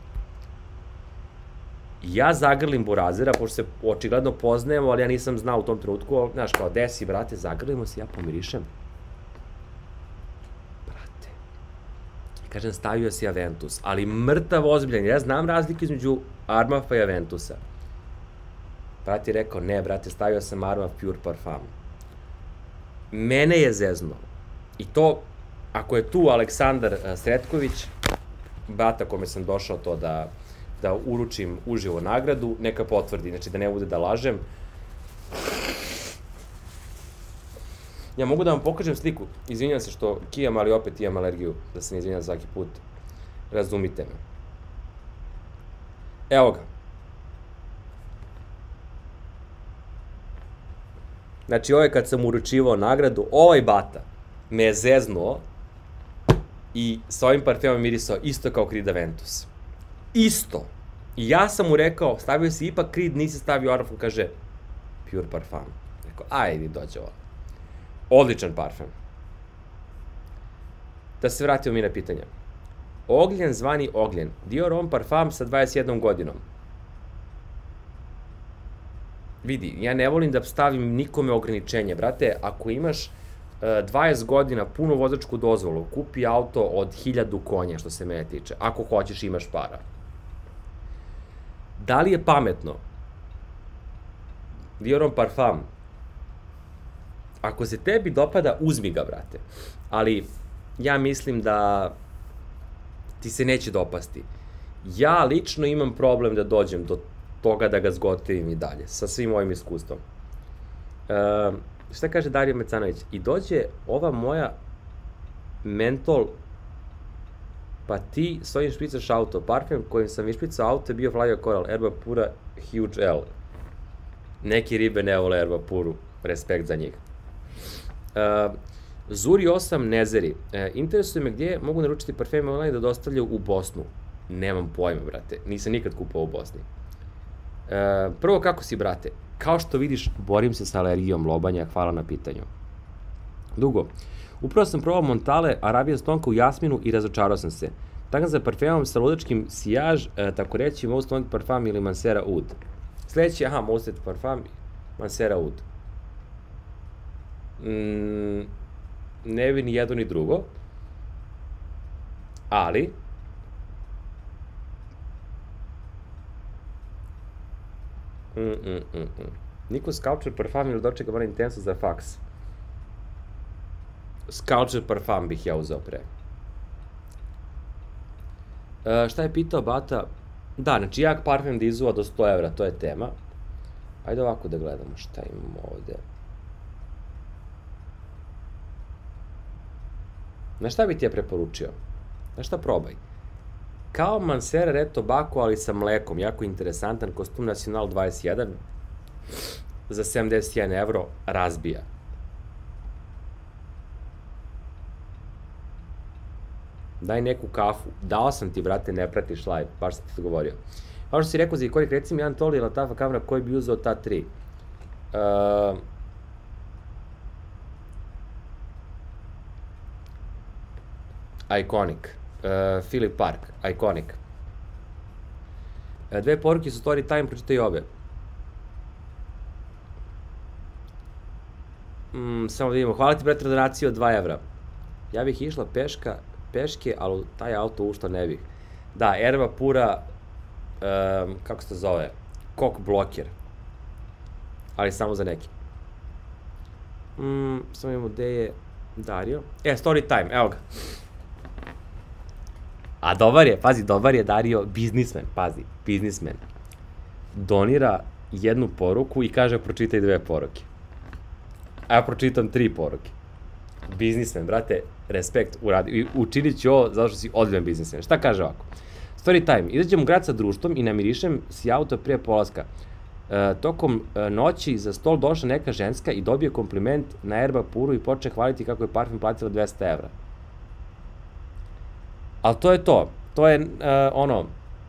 Ja zagrlim burazera, pošto se očigledno poznajemo, ali ja nisam znao u tom trenutku, znaš, kao desi, brate, zagrlimo se, ja pomirišem. Brate. Kažem, stavio si Aventus, ali mrtav ozbiljan, ja znam razliku između Armafa i Aventusa. Brat je rekao, ne, brate, stavio sam Armaf Pure Parfum. Mene je zezno. I to, ako je tu Aleksandar Sretković, brata kome sam došao to da uručim uživo nagradu, neka potvrdi, znači da ne bude da lažem. Ja mogu da vam pokažem sliku, izvinjam se što kijam, ali opet imam alergiju, da se ne izvinjam svaki put, razumite me. Evo ga. Znači, ovo je kad sam uručivao nagradu, ovaj bata me je zeznuo i sa ovim parfemom mirisao isto kao Creed Aventus. Isto. I ja sam mu rekao, stavio si ipak Creed, nisi stavio Arofan, kaže, Pure Parfum. Rekao, ajde, dođe ovo. Odličan parfem. Da se vratimo mi na pitanje. Ogljen zvani Ogljen. Dior Homme Parfum sa 21 godinom. Vidi, ja ne volim da stavim nikome ograničenje, brate, ako imaš 20 godina punu vozačku dozvolu, kupi auto od 1000 konja, što se mene tiče, ako hoćeš imaš para. Da li je pametno? Dior Homme Parfum. Ako se tebi dopada, uzmi ga, brate. Ali ja mislim da ti se neće dopasti. Ja lično imam problem da dođem do toga da ga zgotovim i dalje, sa svim ovim iskustvom. Šta kaže Dario Mecanović? I dođe ova moja mentol, pa ti s ovim špricaš auto. Parfem kojim sam išpricao auto je bio Flavio Coral, Erba Pura Huge L. Neki ribe ne vole Erba Puru, respekt za njih. Zuri 8 Nezeri. Interesuje me gdje mogu naručiti parfeme online da dostavljaju u Bosnu. Nemam pojma, brate. Nisam nikad kupao u Bosni. Prvo, kako si, brate? Kao što vidiš, borim se sa alergijom lobanja, hvala na pitanju. Drugo, upravo sam probao Montale Arabian Stonka u jasminu i razočarao sam se. Tako za parfemom sa ludačkim Sillage, tako reći Most Wanted Parfum ili Mancera Oud. Sljedeći, Most Wanted Parfum, Mancera Oud. Ne bi ni jedno ni drugo, ali Niko Sculpture Parfum ili dočeka Gabbana Intenso za faks. Sculpture Parfum bih ja uzeo pre. Šta je pitao Bata? Da, znači jak parfem da izuva do 100 evra, to je tema. Ajde ovako da gledamo šta imamo ovde. Znaš šta bi ti je preporučio? Znaš šta probaj? Kao Mancera Red Tobacco, ali sa mlekom, jako interesantan, kostum Nacional 21, za 71 evro, razbija. Daj neku kafu. Dao sam ti, brate, ne pratiš live, baš sam ti to govorio. Kao što si rekao za ikonik, reci mi jedan toli ili Latafa Kamera koji bi uzeo ta 3. Iconic. Philip Park. Iconic. Dve poruke su story time, pročitaj ove. Samo da vidimo. Hvala ti, brate, donaciju od 2 evra. Ja bih išla peške, ali taj auto ušto ne bih. Da, Erba Pura, kako se to zove? Kok bloker. Ali samo za neki. Samo imamo gde je Dario. Story time, evo ga. A dobar je, pazi, dobar je Dario, biznismen, pazi, biznismen. Donira jednu poruku i kaže pročitaj 2 poruke. A ja pročitam 3 poruke. Biznismen, brate, respekt, uradi. Učinit ću ovo zato što si odličan biznismen. Šta kaže ovako? Story time, izađem u grad sa društvom i namirišem si auto prije polaska. Tokom noći za stol došla neka ženska i dobije kompliment na Erba Puru i počne hvaliti kako je parfum platila 200 evra. Ali to je to. To je ono,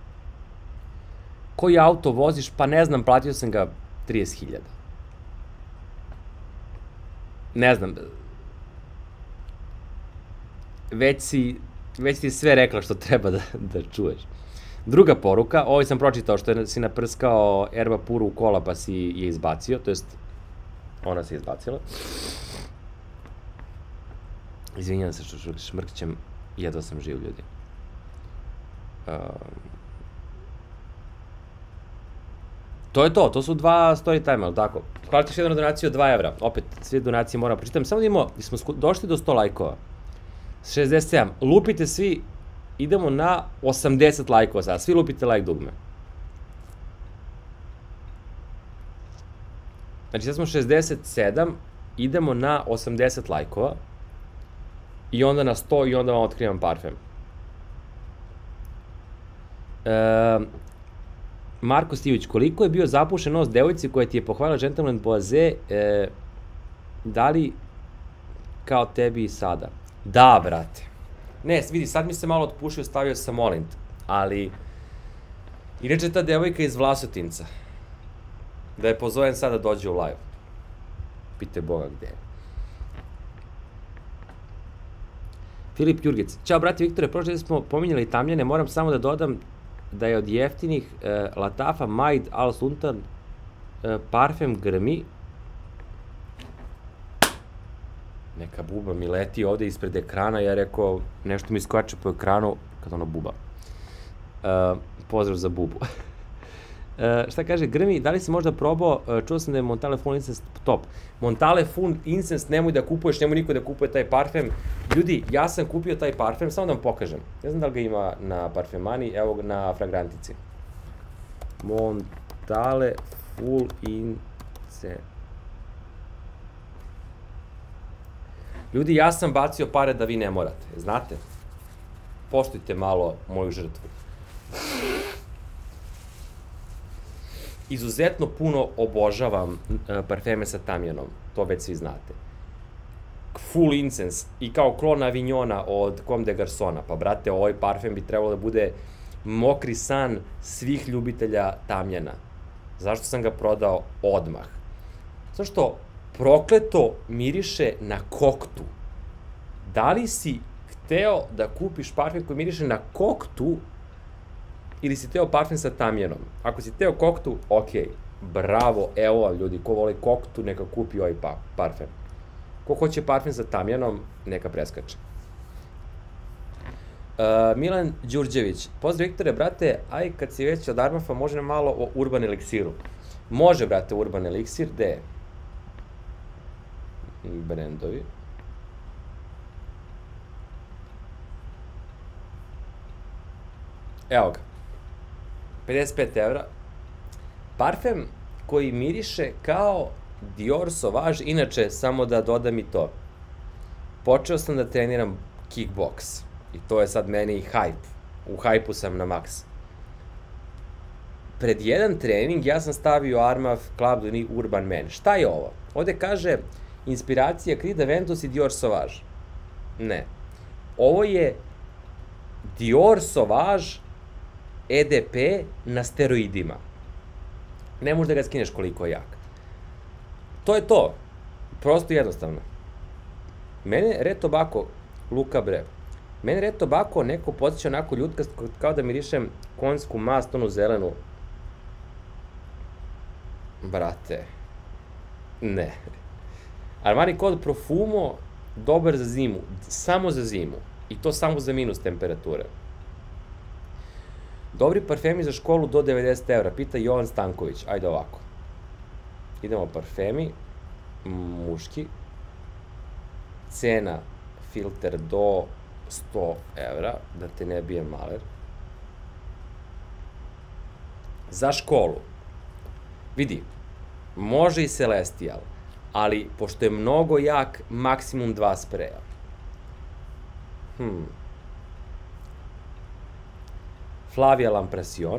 koji auto voziš, pa ne znam, platio sam ga 30.000. Ne znam. Već si sve rekla što treba da čuješ. Druga poruka, ovo sam pročitao što si naprskao Erba Puru u kola pa si je izbacio, to jest ona se izbacila. Izvinjam se što šmrkćem, jedva sam živ, ljudi. To je to su 2 story time, ali tako. Hvala ti još jednu donaciju od 2 evra. Opet, sve donacije moram pročitam. Samo da imamo, smo došli do 100 lajkova. 67. Lupite svi, idemo na 80 lajkova sada. Svi lupite like dugme. Znači, sad smo 67, idemo na 80 lajkova. I onda na 100 i onda vam otkrivam parfem. Marko Stivić, koliko je bio zapušen nos devojci koja ti je pohvalila Gentleman Boise Da li kao tebi i sada? Da, brate. Ne, vidi, sad mi se malo otpušio, stavio sam Olint, ali... Inače, ta devojka iz Vlasotinca. Da je pozovem sad da dođe u live. Pite Boga gde je. Filip Jurgec. Ćao, brate Viktore, prošle smo pominjali tamljene, moram samo da dodam da je od jeftinih Latafa Maid Al Sultan parfem grmi. Neka buba mi leti ovde ispred ekrana, ja rekao, nešto mi skoče po ekranu kad ono buba. Pozdrav za bubu. Šta kaže, grmi, da li si možda probao, čuo sam da je Montale Full Incense top. Montale Full Incense, nemoj da kupuješ, nemoj niko da kupuje taj parfem. Ljudi, ja sam kupio taj parfem, samo da vam pokažem. Ne znam da li ga ima na Parfemani, evo ga na Fragrantici. Montale Full Incense. Ljudi, ja sam bacio pare da vi ne morate, znate? Poštujte malo moju žrtvu. Izuzetno puno obožavam parfeme sa tamjanom, to već svi znate. Full Incense i kao klon Avignona od Comme des Garçons, pa brate, ovaj parfem bi trebalo da bude mokri san svih ljubitelja tamjana. Zašto sam ga prodao odmah? Zato što prokleto miriše na koktu. Da li si hteo da kupiš parfem koji miriše na koktu ili si teo parfem sa tamjanom? Ako si teo koktu, okej, bravo, evo vam ljudi, ko voli koktu, neka kupi ovaj parfem. Ko hoće parfem sa tamjanom, neka preskače. Milan Đurđević, pozdrav Viktore, brate, aj kad si već od Armafa, može nam malo o Urban Eliksiru. Može, brate, Urban Eliksir, gde je? Brendovi. Evo ga. 55 evra. Parfem koji miriše kao Dior Sauvage, inače, samo da dodam i to. Počeo sam da treniram kickboks i to je sad meni hype. U hype-u sam na maks. Pred jedan trening ja sam stavio Armaf Club de Nuit Urban Man. Šta je ovo? Ovde kaže inspiracija Creed Aventus i Dior Sauvage. Ne. Ovo je Dior Sauvage EDP na steroidima. Ne možeš da ga skineš koliko je jak. To je to. Prosto i jednostavno. Mene Red Tobacco, Luka bre, mene Red Tobacco neko podsjeća onako ljutkast kao da mirišem konjsku mast, onu zelenu. Brate. Ne. Armani Code Profumo, dobar za zimu. Samo za zimu. I to samo za minus temperature. Dobri parfemi za školu do 90 evra, pita Jovan Stanković. Ajde ovako. Idemo parfemi, muški, cena filter do 100 evra, da te ne bije maler. Za školu, vidi, može i Celestial, ali pošto je mnogo jak, maksimum 2 spreja. Flavia Lampression.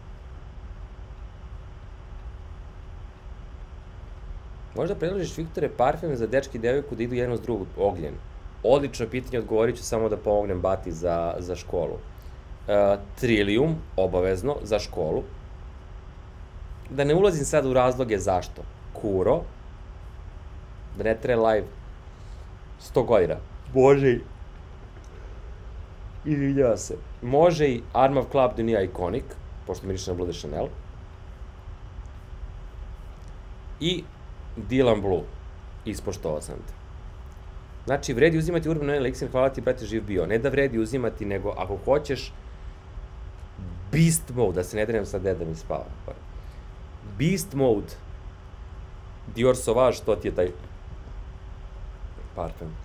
Možda predložiš, Viktore, parfem za dečki i devojku da idu jedno s drugom, Ognjen. Odlično pitanje, odgovorit ću samo da pomognem Bati za školu. Trillium, obavezno, za školu. Da ne ulazim sad u razloge zašto. Kuro. Da ne traje live 100 godina. Bože i... Izvinjava se. Može i Armaf Club de Nuit Iconic, pošto miriše na Bleu de Chanel. I Dylan Blue. Ispoštovao sam te. Znači, vredi uzimati Urban Elixir, hvala ti, brate, živ bio. Ne da vredi uzimati, nego ako hoćeš Beast Mode, da se ne drenem sad da mi spava. Beast Mode Dior Sauvage, to ti je taj parfem.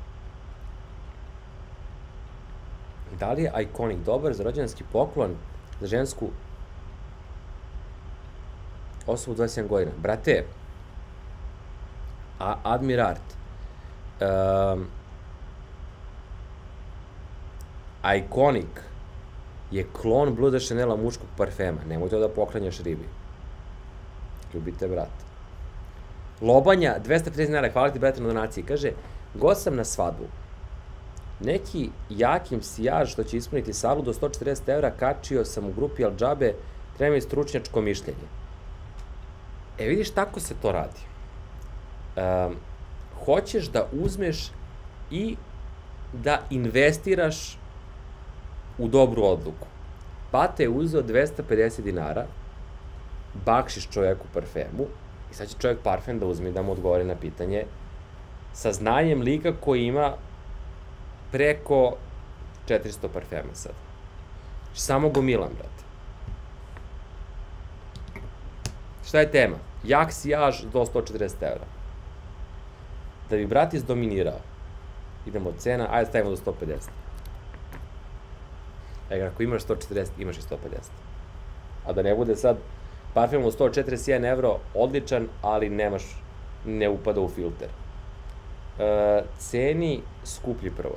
Da li je Iconic dobar za rođendanski poklon za žensku osobu 27 godina? Brate, Admirart, Iconic je klon Bleu de Chanela muškog parfema. Nemoj to da poklanjaš ribi. Ljubite, brate. Lobanja, 250 dinara, hvala ti brate na donaciji. Kaže, gost sam na svadbu. Neki jakim sijaž što će ispuniti salu do 140 evra, kačio sam u grupi Al-Džabe, treba mi stručnjačko mišljenje. E, vidiš, tako se to radi. Hoćeš da uzmeš i da investiraš u dobru odluku. Bata je uzeo 250 dinara, bakšiš čovjeku parfemu, i sad će čovjek parfem da uzme i da mu odgovori na pitanje sa znanjem lika koji ima preko 400 parfema sad. Samo gomilam, brate. Šta je tema? Jak sijaž do 140 evra. Da bi brat izdominirao, idemo od cena, ajde stavimo do 150. Ako imaš 140, imaš i 150. A da ne bude sad parfem od 141 evro, odličan, ali ne upada u filter. Ceni skuplji prvo.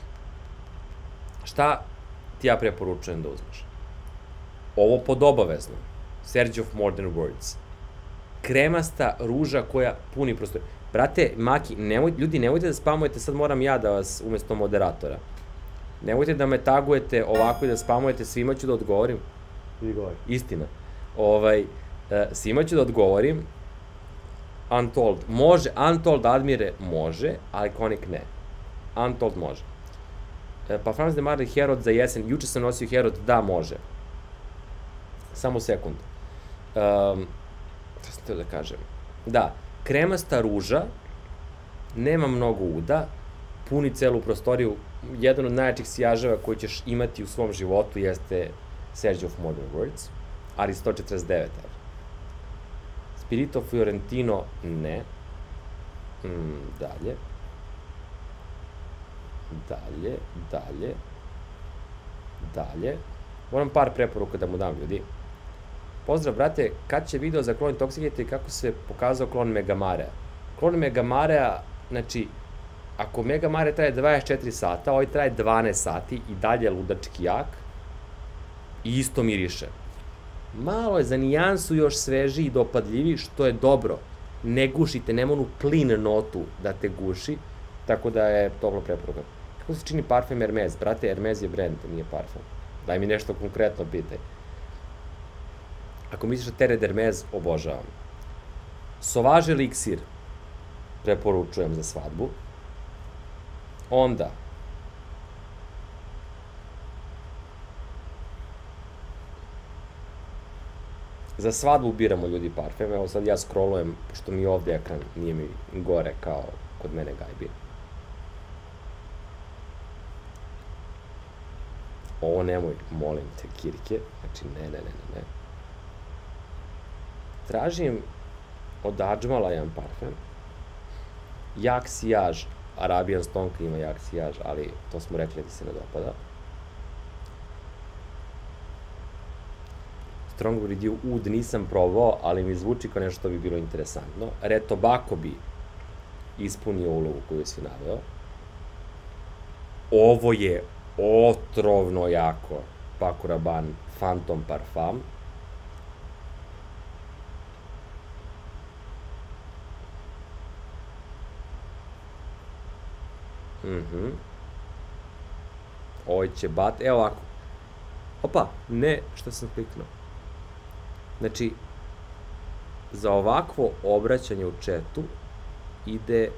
Šta ti ja preporučujem da uzmeš? Ovo pod obavezno. Serge of Modern Words. Kremasta ruža koja puni prostor. Brate, Maki, ljudi, nemojte da spamujete, sad moram ja da vas umesto moderatora. Nemojte da me tagujete ovako i da spamujete, svima ću da odgovorim. Istina. Svima ću da odgovorim. Untold. Može, Untold Admire može, ali Konik ne. Untold može. Pa Franz de Marley Herod za jesen. Juče sam nosio Herod, da, može. Samo sekund. Šta sam teo da kažem? Da, kremasta ruža, nema mnogo uda, puni celu prostoriju. Jedan od najjačih sijaževa koji ćeš imati u svom životu jeste Serge of Modern Words, ali 149 evra. Spirito Fiorentino ne. Dalje. Dalje. Moram par preporuka da mu dam, ljudi. Pozdrav, brate, kad će video za klon Intoxicate i kako se pokazao klon Megamarea? Klon Megamarea, znači, ako Megamarea traje 24 sata, ovaj traje 12 sati i dalje je ludački jak i isto miriše. Malo je za nijansu još svežiji i dopadljiviji, što je dobro. Ne gušite, nema onu plin notu da te guši, tako da je toplo preporuka. Kako se čini parfem Hermes? Brate, Hermes je brand, nije parfem. Daj mi nešto konkretno pitaj. Ako misliš da Terre d'Hermes, obožavam. Sauvage eliksir preporučujem za svadbu. Onda za svadbu biramo, ljudi, parfem. Evo sad ja scrollujem, pošto mi ovde ekran nije mi gore kao kod mene gajbi. Ovo nemoj, molim te, Kirke. Znači, ne. Tražim od Adžmala jedan parfem. Jak sijaž. Arabian Stonka ima jak sijaž, ali to smo rekli da se ne dopada. Strong Redew Oud nisam probao, ali mi zvuči kao nešto bi bilo interesantno. Red Tobacco bi ispunio ulogu koju si naveo. Ovo je otrovno jako. Paco Rabanne Phantom Parfum. Ovo će bat, evo ovako. Opa, ne, što sam kliknuo. Znači, za ovakvo obraćanje u chatu ide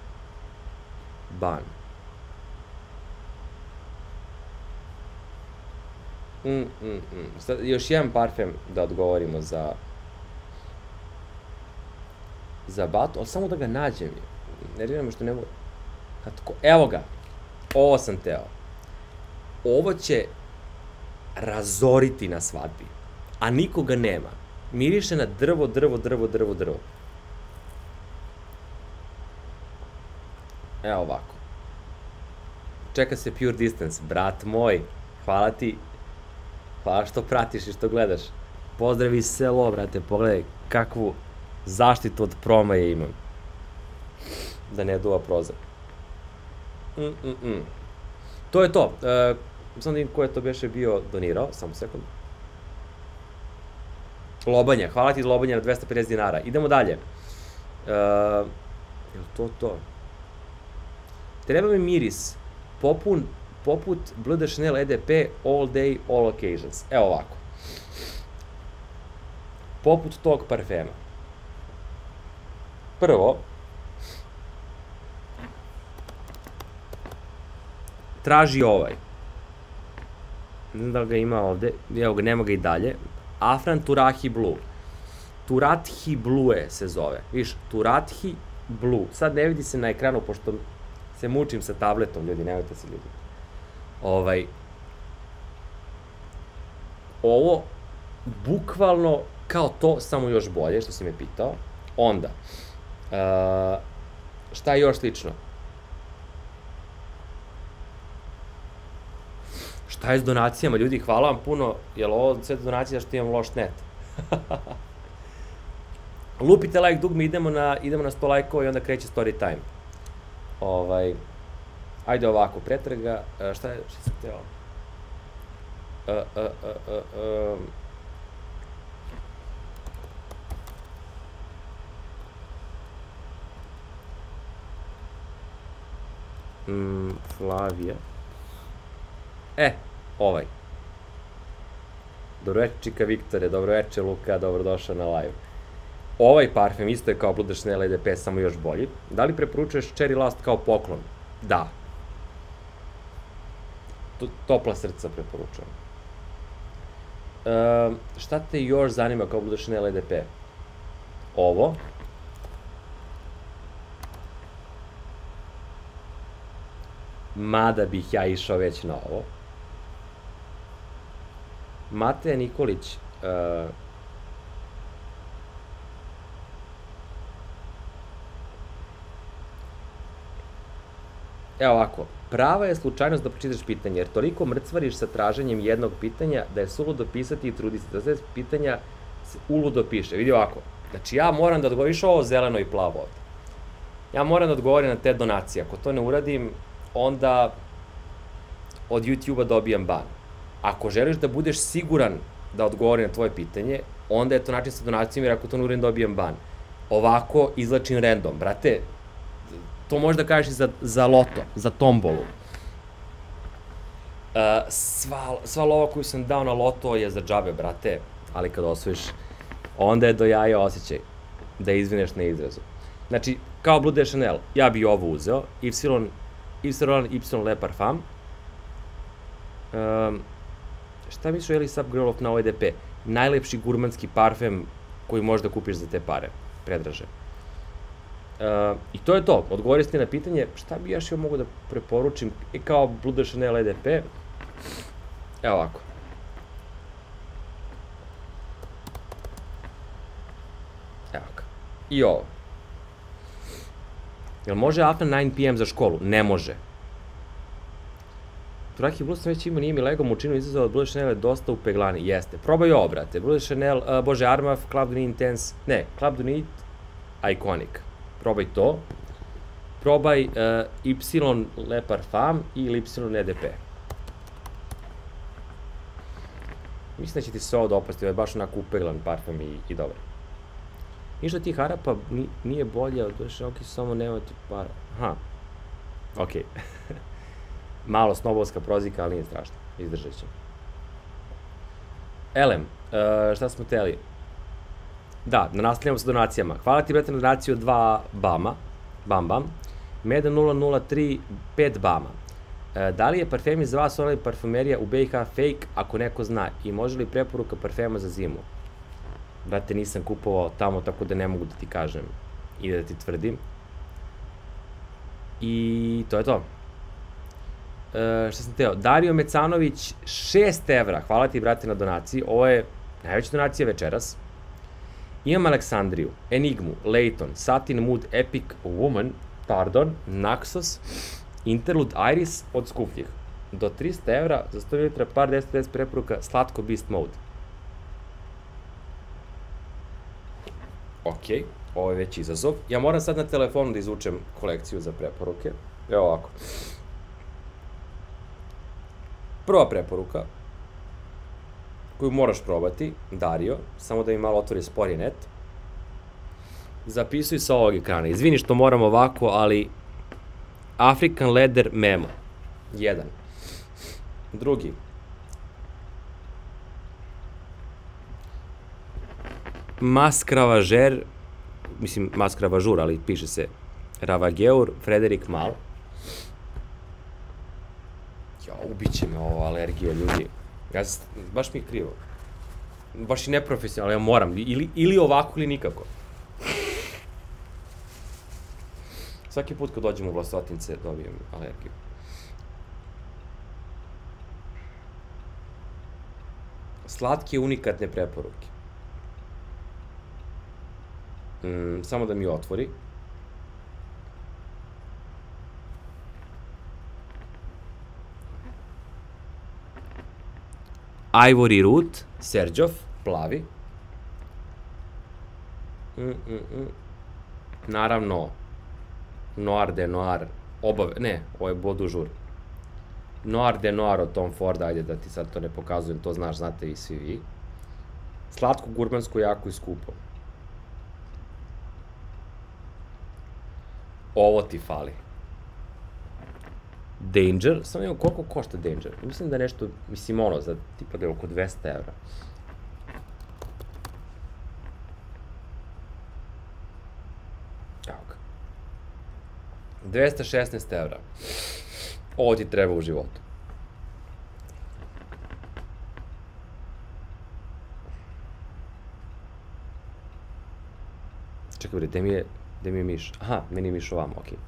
ban. Još jedan parfem da odgovorimo za Batu, ali samo da ga nađem. Nervira me što ne mogu. Evo ga. Ovo sam teo. Ovo će razoriti na svadbi. A nikoga nema. Miriše na drvo. Evo ovako. Čeka se Pure Distance. Brat moj, hvala ti. Hvala što pratiš i što gledaš. Pozdrav iz selo, brate. Pogledaj kakvu zaštitu od promaje imam. Da ne duva prozor. To je to. Samo da vidim ko je to beše bio donirao. Samo sekund. Lobanja. Hvala ti, Lobanja, na 250 dinara. Idemo dalje. Je li to? Treba mi miris, poput Bleu de Chanel EDP All Day, All Occasions. Evo ovako. Poput tog parfema. Prvo, traži ovaj. Ne znam da li ga ima ovde, evo ga, nema ga i dalje. Afran Turahi Blue. Turathi Blue se zove. Viš, Turathi Blue. Sad ne vidi se na ekranu, pošto se mučim sa tabletom, ljudi, nemojte se ljudi. Ovo, bukvalno kao to, samo još bolje, što si me pitao. Onda, šta je još slično? Šta je s donacijama, ljudi, hvala vam puno, jel ovo sve donacija što imam loš net? Lupite like dugme, idemo na 100 lajkova i onda kreće story time. Ajde ovako, pretraga, šta sam hteo? Flavija. Ovaj. Dobroveče Viktore, dobroveče Luka, dobrodošao na live. Ovaj parfem isto je kao Bleu de Chanel EDP, samo još bolji. Da li preporučuješ Cherry Last kao poklon? Da. Topla srca preporučujem. Šta te još zanima kao Bleu de Chanel EDP? Ovo. Mada bih ja išao već na ovo. Mateja Nikolić. Evo ovako, prava je slučajnost da pročitaš pitanje, jer toliko mrcvariš sa traženjem jednog pitanja da je suludo pisati i truditi se. Da sve pitanja se uludo piše. Vidi ovako, znači ja moram da odgovoriš ovo zeleno i plavo ovde. Ja moram da odgovorim na te donacije. Ako to ne uradim, onda od YouTube-a dobijam ban. Ako želiš da budeš siguran da odgovori na tvoje pitanje, onda je to način sa donacijom, jer ako to ne uradim, dobijam ban. Ovako izlačim random, brate. To možda kažeš i za loto, za tombolu. Sva lova koju sam dao na loto je za džabe, brate, ali kad osvojiš, onda je do jaja osjećaj da izvineš na izrazu. Znači, kao Bleu de Chanel, ja bi ovo uzeo, Y Le Parfum. Šta misliš o Elie Saab Girl of Now EDP? Najlepši gurmanski parfem koji možeš da kupiš za te pare, predraže. I to je to, odgovorili ste na pitanje, šta bi još mogu da preporučim kao Bleu de Chanel EDP? Evo ovako. Evo ovako. I ovo. Jel može After 9 PM za školu? Ne može. Turahi Blue sam već imao, nije mi lego, mučinu izazvao od Bleu de Chanel je dosta u peglani. Jeste. Probaj ovo, brate. Bleu de Chanel, bože, Armaf, Club de Nuit Intense, ne, Club de Nuit Iconic. Probaj to. Probaj Y Le Parfum i Y EDP. Mislim da će ti se ovo dopasti, ovo je baš onako upeglan parfum i dobar. Ništa tih harapa nije bolje od duše, ok, samo nema ti para. Aha, okej. Malo snobovska prozika, ali nije strašno, izdržat ćemo. Elem, šta smo teli? Da nastavljamo sa donacijama. Hvala ti, brate, na donaciju 2 bama, bam, Meda 003, 5 bama. Da li je parfem iz vas onaj parfumerija u BiH fake, ako neko zna, i može li preporuka parfema za zimu? Brate, nisam kupovao tamo, tako da ne mogu da ti kažem i da ti tvrdim. I to je to. Šta sam teo? Dario Mecanović, 6 evra. Hvala ti, brate, na donaciji. Ovo je najveća donacija večeras. Imam Aleksandriju, Enigmu, Layton, Satin Mood, Epic Woman, pardon, Naxos, Interlude Iris od skupljih. Do 300 evra, za 100 ml, par 10 preporuka, Slatko Beast Mode. Ok, ovo je već izazov. Ja moram sad na telefonu da izvučem kolekciju za preporuke. Evo ovako. Prva preporuka, koju moraš probati, Dario, samo da mi malo otvori sporije net. Zapisuj sa ovog ekrana. Izvini što moram ovako, ali African Leather Memo. 1. Drugi. Maskravažer, mislim Maskravažur, ali piše se Ravageur, Frederik Mal. Ja, ubiće me ovo alergija, ljudi. Baš mi je krivo. Baš i neprofesionalno, ja moram. Ili ovako, ili nikako. Svaki put kad dođem u Vlasotince dobijem alergiju. Slatke unikatne preporuke. Samo da mi otvori. Ivory Root, Serđov, plavi. Naravno, Noir de Noir, ne, ovo je Bodužur. Noir de Noir od Tom Forda, ajde da ti sad to ne pokazujem, to znaš, znate i svi vi. Slatko, gurmansko, jako i skupo. Ovo ti fali. Danger, samo imam koliko košta Danger. Mislim da je nešto, mislim ono, za tipa da je oko 200 evra. Evo ga. 216 evra. Ovo ti treba u životu. Čekaj, gde mi je miš? Aha, meni je miš ovamo, okej.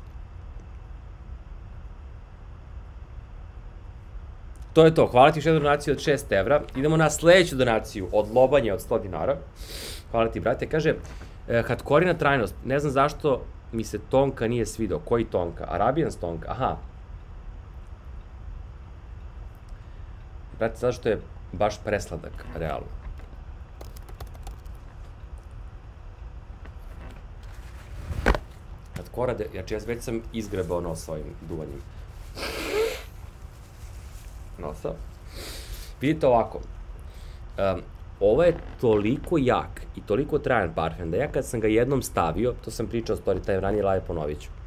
To je to, hvala ti još jednu donaciju od 6 evra. Idemo na sledeću donaciju od Lobanje od 100 dinara. Hvala ti, brate. Kaže, Hatkorina trajnost, ne znam zašto mi se Tonka nije svidao. Koji Tonka? Arabian Tonka, aha. Brate, zašto je baš presladak, realno. Hatkora, znači ja već sam izgrebao nos svojim duvanjem nosa. Vidite ovako, ovo je toliko jak i toliko trajan parfem da ja kad sam ga jednom stavio, to sam pričao story time ranije, live ponovit ću.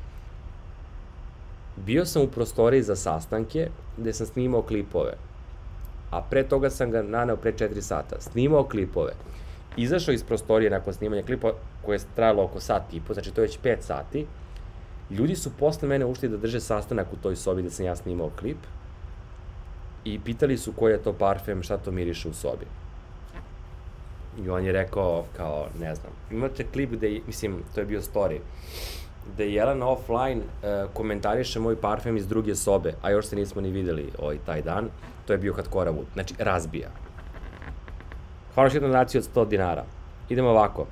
Bio sam u prostoriji za sastanke gde sam snimao klipove, a pre toga sam ga naneo pre 4 sata. Snimao klipove, izašao iz prostorije nakon snimanja klipova koje je trajalo oko sat i po, znači to je već 5 sati. Ljudi su posle mene ušli da drže sastanak u toj sobi gde sam ja snimao klip i pitali su koji je to parfem, šta to miriše u sobi. I on je rekao, kao, ne znam, imate klip gde, mislim, to je bio story, gde Jelena offline komentariše moj parfem iz druge sobe, a još se nismo ni videli taj dan, to je bio Hatkora Wood, znači razbija. Hvala još jednu donaciju od 100 dinara. Idemo ovako.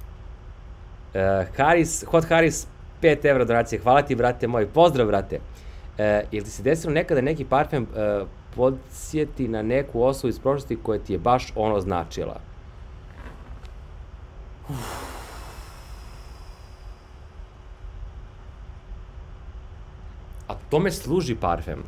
Hot Haris, 5 evra donacije, hvala ti, brate moj, pozdrav, brate. Jel ti se desilo nekada neki parfem podsjeti na neku osobu iz prošlosti koja ti je baš ono značila? A tome služi parfem.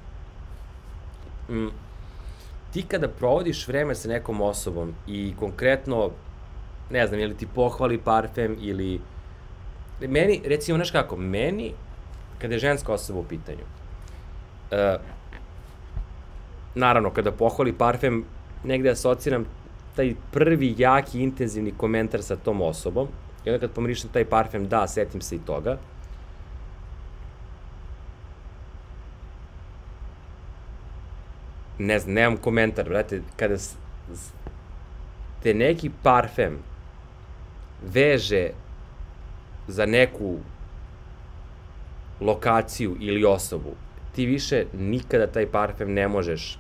Ti kada provodiš vreme sa nekom osobom i konkretno, ne znam, ili ti pohvali parfem ili... Meni, recimo, znaš kako, meni, kada je ženska osoba u pitanju, naravno, kada pohvali parfem, negde asociram taj prvi jaki, intenzivni komentar sa tom osobom, i onda kad pomirišem taj parfem, da, setim se i toga. Ne znam, nemam komentar, brate, kada te neki parfem veže za neku lokaciju ili osobu, ti više nikada taj parfem ne možeš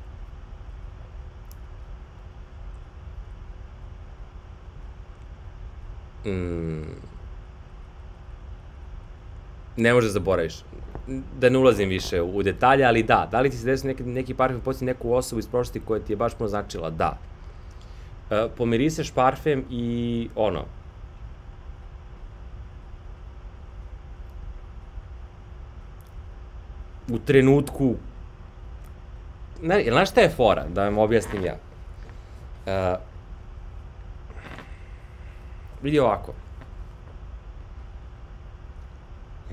ne možeš da zaboraviš. Da ne ulazim više u detalje, ali da li ti se desio neki parfem podsjeti neku osobu iz prošlosti koja ti je baš puno značila? Da. Pomiriseš parfem i ono, u trenutku, znaš šta je fora, da vam objasnim ja? Vidi ovako,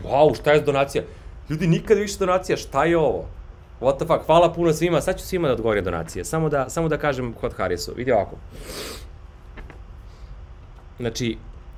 Wow, šta je donacija? Ljudi, nikad više donacija, šta je ovo? What the fuck, hvala puno svima, sad ću svima da odgovorim donacije, samo da kažem kod Harisu, vidi ovako. Znači,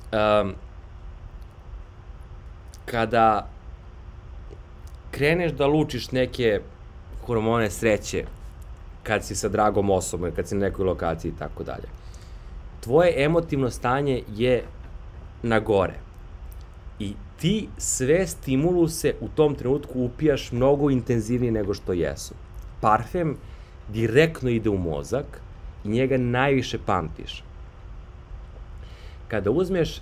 kada kreneš da lučiš neke hormone sreće, kad si sa dragom osobom, kad si na nekoj lokaciji i tako dalje, tvoje emotivno stanje je na gore. I ti sve stimuluse u tom trenutku upijaš mnogo intenzivnije nego što jesu. Parfem direktno ide u mozak i njega najviše pamtiš. Kada uzmeš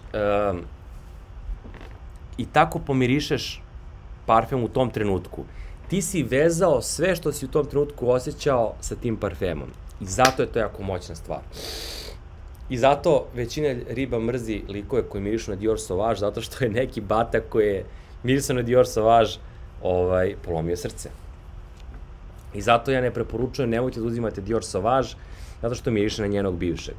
i tako pomirišeš parfem u tom trenutku, ti si vezao sve što si u tom trenutku osjećao sa tim parfemom. I zato je to jako moćna stvar. I zato većina riba mrzi likove koji mirišu na Dior Sauvage, zato što je neki batak koji je mirisao na Dior Sauvage polomio srce. I zato ja ne preporučujem, nemojte da uzimate Dior Sauvage, zato što miriše na njenog bivšeg.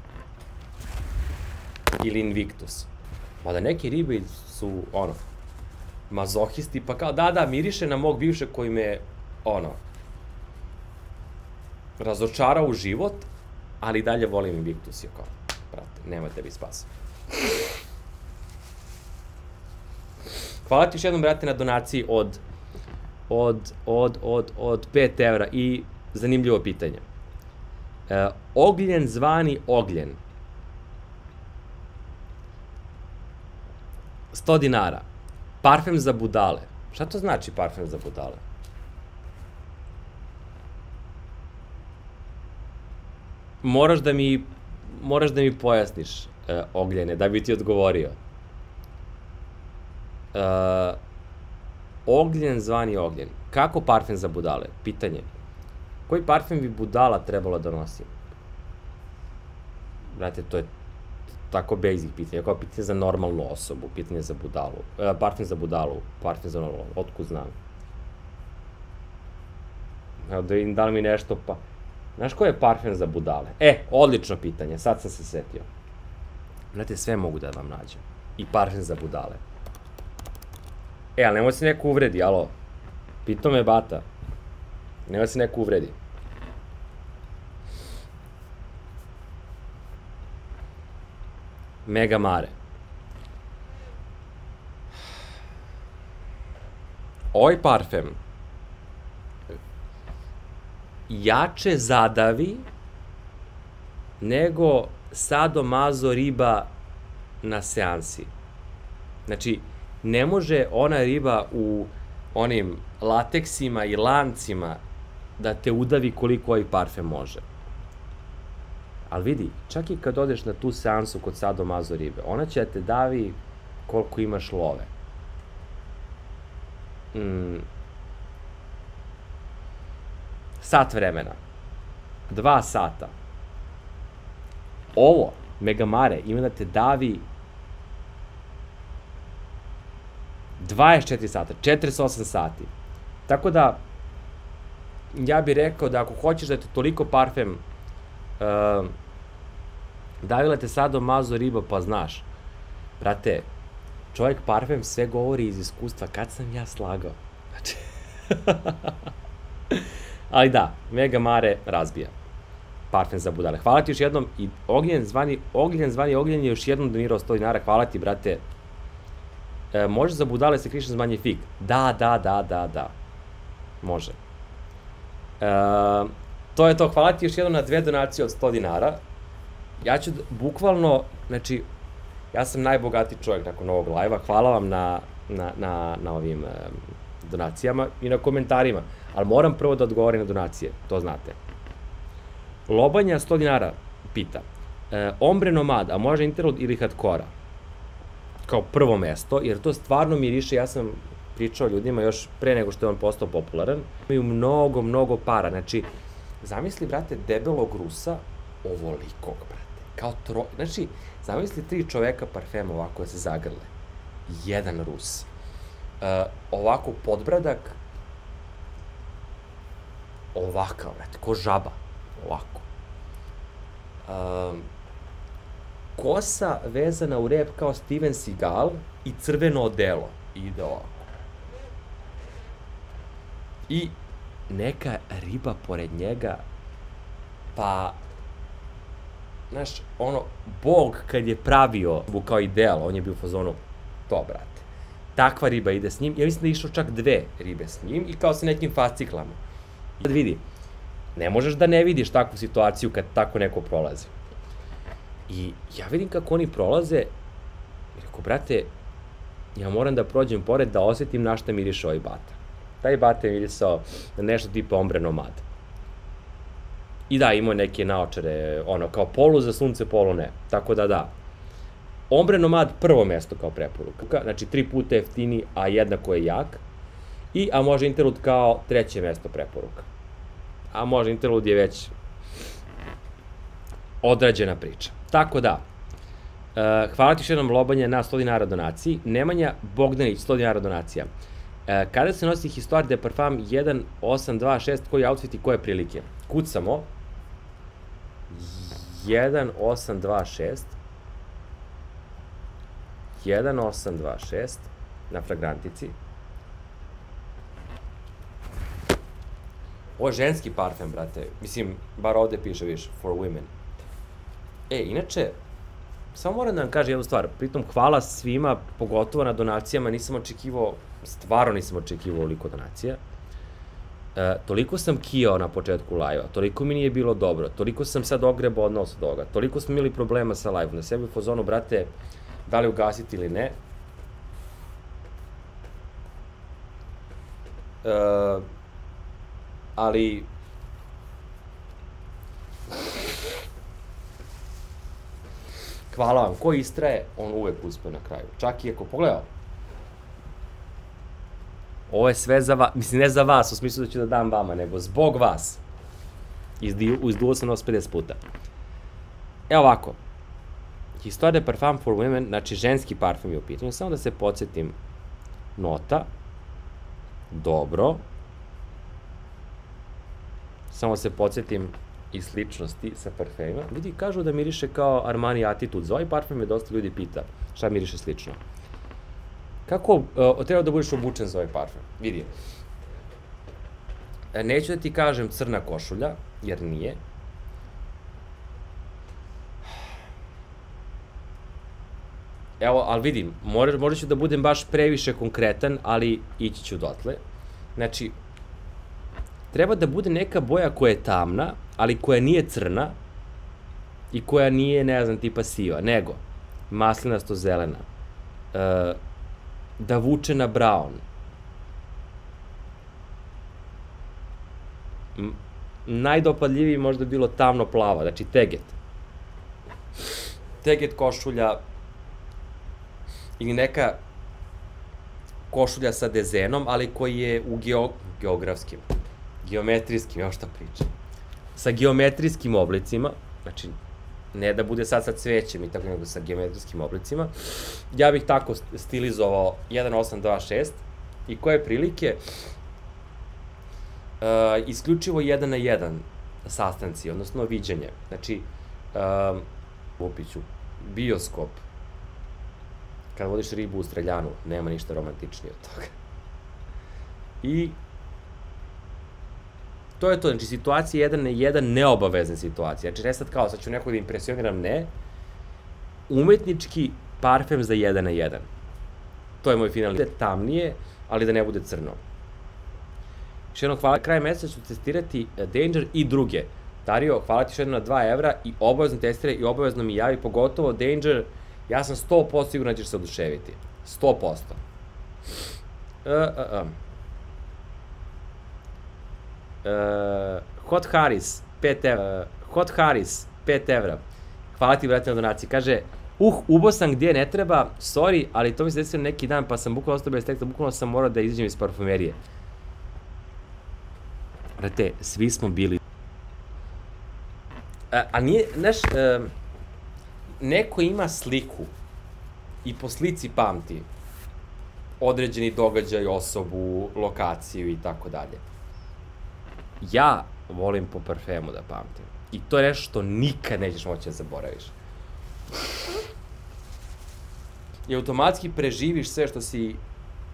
Ili Invictus. Mada neke ribe su, mazohisti, pa kao, da, miriše na mog bivšeg koji me, razočarao u život, ali dalje volim Invictus, je kao, brate, nema tebi spasa. Hvala ti još jednom, brate, na donaciji od 5 evra i zanimljivo pitanje. Ogljen zvani Ogljen. 100 dinara. Parfem za budale. Šta to znači parfem za budale? Moraš da mi pojasniš, Ogljene, da bi ti odgovorio. Ogljen zvani Ogljen. Kako parfem za budale? Pitanje. Koji parfem bi budala trebalo da nosim? Brate, to je tako basic pitanje, kao pitanje za normalnu osobu, pitanje za budalu, parfem za budalu, parfem za normalnu, otkud znam. Evo da vidim da li mi nešto, pa... Znaš ko je parfem za budale? Odlično pitanje, sad sam se setio. Znate, sve mogu da vam nađem. I parfem za budale. Ali nemoj se neko uvredi, alo. Pitao me bata. Nemoj se neko uvredi. Mega Mare. Ovaj parfem jače zadavi nego sadomazo riba na seansi. Znači, ne može ona riba u onim lateksima i lancima da te udavi koliko ovaj parfem može. Ali vidi, čak i kad odeš na tu seansu kod sadomazo ribe, ona će da te davi koliko imaš love. Sat vremena. 2 sata. Ovo, Mega Mare, ima da te davi 24 sata, 48 sati. Tako da, ja bih rekao da ako hoćeš da te toliko parfem davila te sadomazo riba, pa znaš, brate, čovjek parfem sve govori iz iskustva, kad sam ja slagao. Znači, ali da, Mega Mare razbija. Parfem za budale. Hvala ti još jednom i Ogljen zvani Ogljen je još jednom donirao 100 dinara. Hvala ti, brate. Može za budale se Christian Magnifique? Da. Može. To je to. Hvala ti još jednom na 2 donacije od 100 dinara. Ja ću bukvalno, znači, ja sam najbogatiji čovjek nakon ovog live-a. Hvala vam na ovim donacijama i na komentarima. Ali moram prvo da odgovorim na donacije, to znate. Lobanja 100 dinara pita. Ombre Nomad, a može Interlude ili Hardcore? Kao prvo mesto, jer to stvarno miriše, ja sam pričao ljudima još pre nego što je on postao popularan. Imaju mnogo para, znači, zamisli, brate, debelog Rusa, ovolikog, brate, znači, zamisli 3 čoveka parfema ovako da se zagrle. Jedan Rus. Ovako podbradak, ovakav, brate, ko žaba, ovako. Kosa vezana u rep kao Steven Seagal i crveno odelo. ide ovako. I neka riba pored njega, pa, znaš, ono, Bog kad je pravio kao ideal, on je bio u fazonu, to, brate. Takva riba ide s njim, ja mislim da je išlo čak 2 ribe s njim i kao sa nekim fasciklama. I sad vidi, ne možeš da ne vidiš takvu situaciju kad tako neko prolazi. I ja vidim kako oni prolaze, i rekao, brate, ja moram da prođem pored da osetim na šta miriše ovaj bata. Taj bata je mirisao na nešto tipa ombre nomad. I da, imao neke naočare, ono, kao polu za sunce, polu ne. Tako da. Ombre nomad prvo mesto kao preporuka, znači 3 puta jeftini, a jednako je jak. A može Interlud kao 3. mesto preporuka. A može Interlud je već odrađena priča. Tako da, hvala ti još jednom Lobanje na 100 dinara donaciji. Nemanja Bogdanić, 100 dinara donacija. Kada se nosi Histoire de Parfum 1826, koji outfit i koje prilike? Kucamo. 1826 na fragrantici. Ovo je ženski parfem, brate. Mislim, bar ovde piše, viš, for women. Inače, samo moram da vam kažem jednu stvar. Pritom, hvala svima, pogotovo na donacijama. Stvarno nisam očekivao ovoliko donacija. Toliko sam kijao na početku live-a, toliko mi nije bilo dobro, toliko sam sad ogrebao odnos od toga, toliko smo imali problema sa live-om, na sebi u fazonu, brate, da li ugasiti ili ne. Ali... Hvala vam, ko istraje, on uvek uspe na kraju. Čak i ako pogledao. Ovo je sve za vas, mislim ne za vas, u smislu da ću da dam vama, nego zbog vas. Izduo sam nos 50 puta. Evo ovako. Histoire de Parfum for Women, znači ženski parfum je u pitanju. Samo da se podsjetim nota. Dobro. Samo se podsjetim i sličnosti sa parfemima. Vidi, kažu da miriše kao Armani Attitude. Za ovaj parfum me dosta ljudi pita šta miriše slično. Kako treba da budeš obučen za ovaj parfum? Vidi. Neću da ti kažem crna košulja, jer nije. Evo, ali vidim, možda ću da budem baš previše konkretan, ali ići ću dotle. Znači, treba da bude neka boja koja je tamna, ali koja nije crna i koja nije, ne znam, tipa siva, nego maslinasto-zelena. Da vuče na brown. Najdopadljiviji možda bilo tamno plava, znači teget. Teget košulja ili neka košulja sa dezenom, ali koji je u geometrijskim, evo šta pričam, sa geometrijskim oblicima, znači ne da bude sad sa cvećem i tako, nego sa geometrijskim oblicima. Ja bih tako stilizovao 1826 i koje prilike isključivo 1 na 1 sastanci, odnosno viđenje. Znači, upiću, bioskop, kad vodiš ribu u streljanu, nema ništa romantičnije od toga. I to je to, znači situacija 1 na 1, neobavezna situacija. Znači ne sad kao, sad ću nekog da impresioniram, ne. Umetnički parfem za 1 na 1. To je moj finalni. Tamnije, ali da ne bude crno. Još jednom hvala, kraj meseca ću testirati Danger i druge. Dario, hvala ti još jednom na 2 evra i obavezno testiraj i obavezno mi javi, pogotovo Danger, ja sam 100% sigurno da ćeš se oduševiti. 100%. Hot Harris, 5 evra. Hvala ti, brate, na donaciji. Kaže, ubo sam gdje ne treba, sorry, ali to mi se desilo neki dan, pa sam bukvalno ostao bez teksta, bukvalno sam morao da izađem iz parfumerije. Brate, svi smo bili. A nije, znaš, neko ima sliku i po slici pamti određeni događaj, osobu, lokaciju i tako dalje. Ja volim po parfemu da pamtim. I to je nešto što nikad nećeš moći da zaboraviš. I automatski preživiš sve što si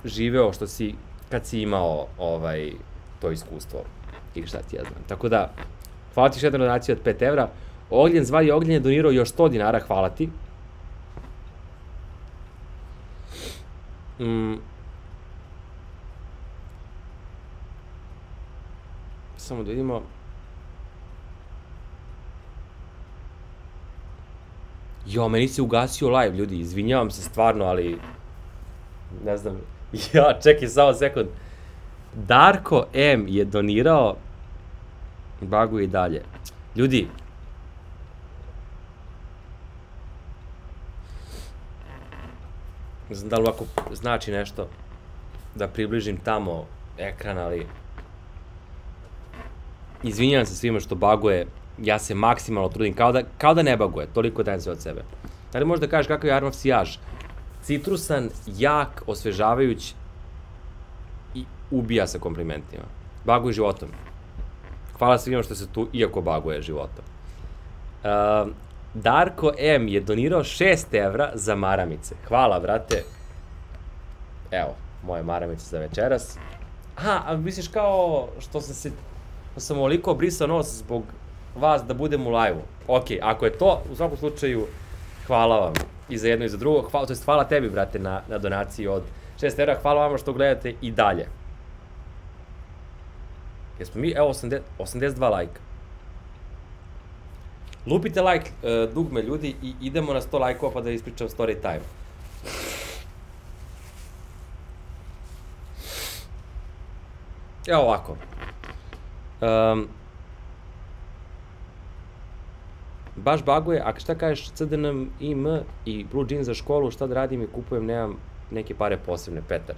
živeo kad si imao to iskustvo. I šta ti ja znam. Tako da, hvala ti još jedna donacija od 5 evra. Ognjen zvali Ognjen je donirao još 100 dinara, hvala ti. Samo da vidimo. Jo, meni se ugasio live, ljudi, izvinjavam se stvarno, ali... Ne znam, čekaj, samo sekund. Darko M je donirao... Baguje i dalje. Ljudi... Ne znam da li ovako znači nešto da približim tamo ekran, ali... Izvinjavam se svima što baguje, ja se maksimalno trudim, kao da ne baguje, toliko dajem sve od sebe. Da li možda kažeš kakav je Armaf sijaž? Citrusan, jak, osvežavajuć i ubija sa komplimentima. Baguje životom. Hvala svima što se tu, iako baguje životom. Darko M je donirao 6 evra za maramice. Hvala, brate. Evo, moje maramice za večeras. Aha, a misliš kao što sam ovoliko obrisao nos zbog vas da budem u live-u. Ok, ako je to, u svakom slučaju, hvala vam i za jedno i za drugo. To jest, hvala tebi, brate, na donaciji od 6 evra. Hvala vam što gledate i dalje. Jesmo mi, evo, 82 lajka. Lupite like dugme, ljudi, i idemo na 100 lajkova pa da ispričam story time. Evo ovako. Baš baguje, a šta kažeš CDNM IM i Blue Jeans za školu, šta da radim i kupujem, nemam neke pare posebne, Petar.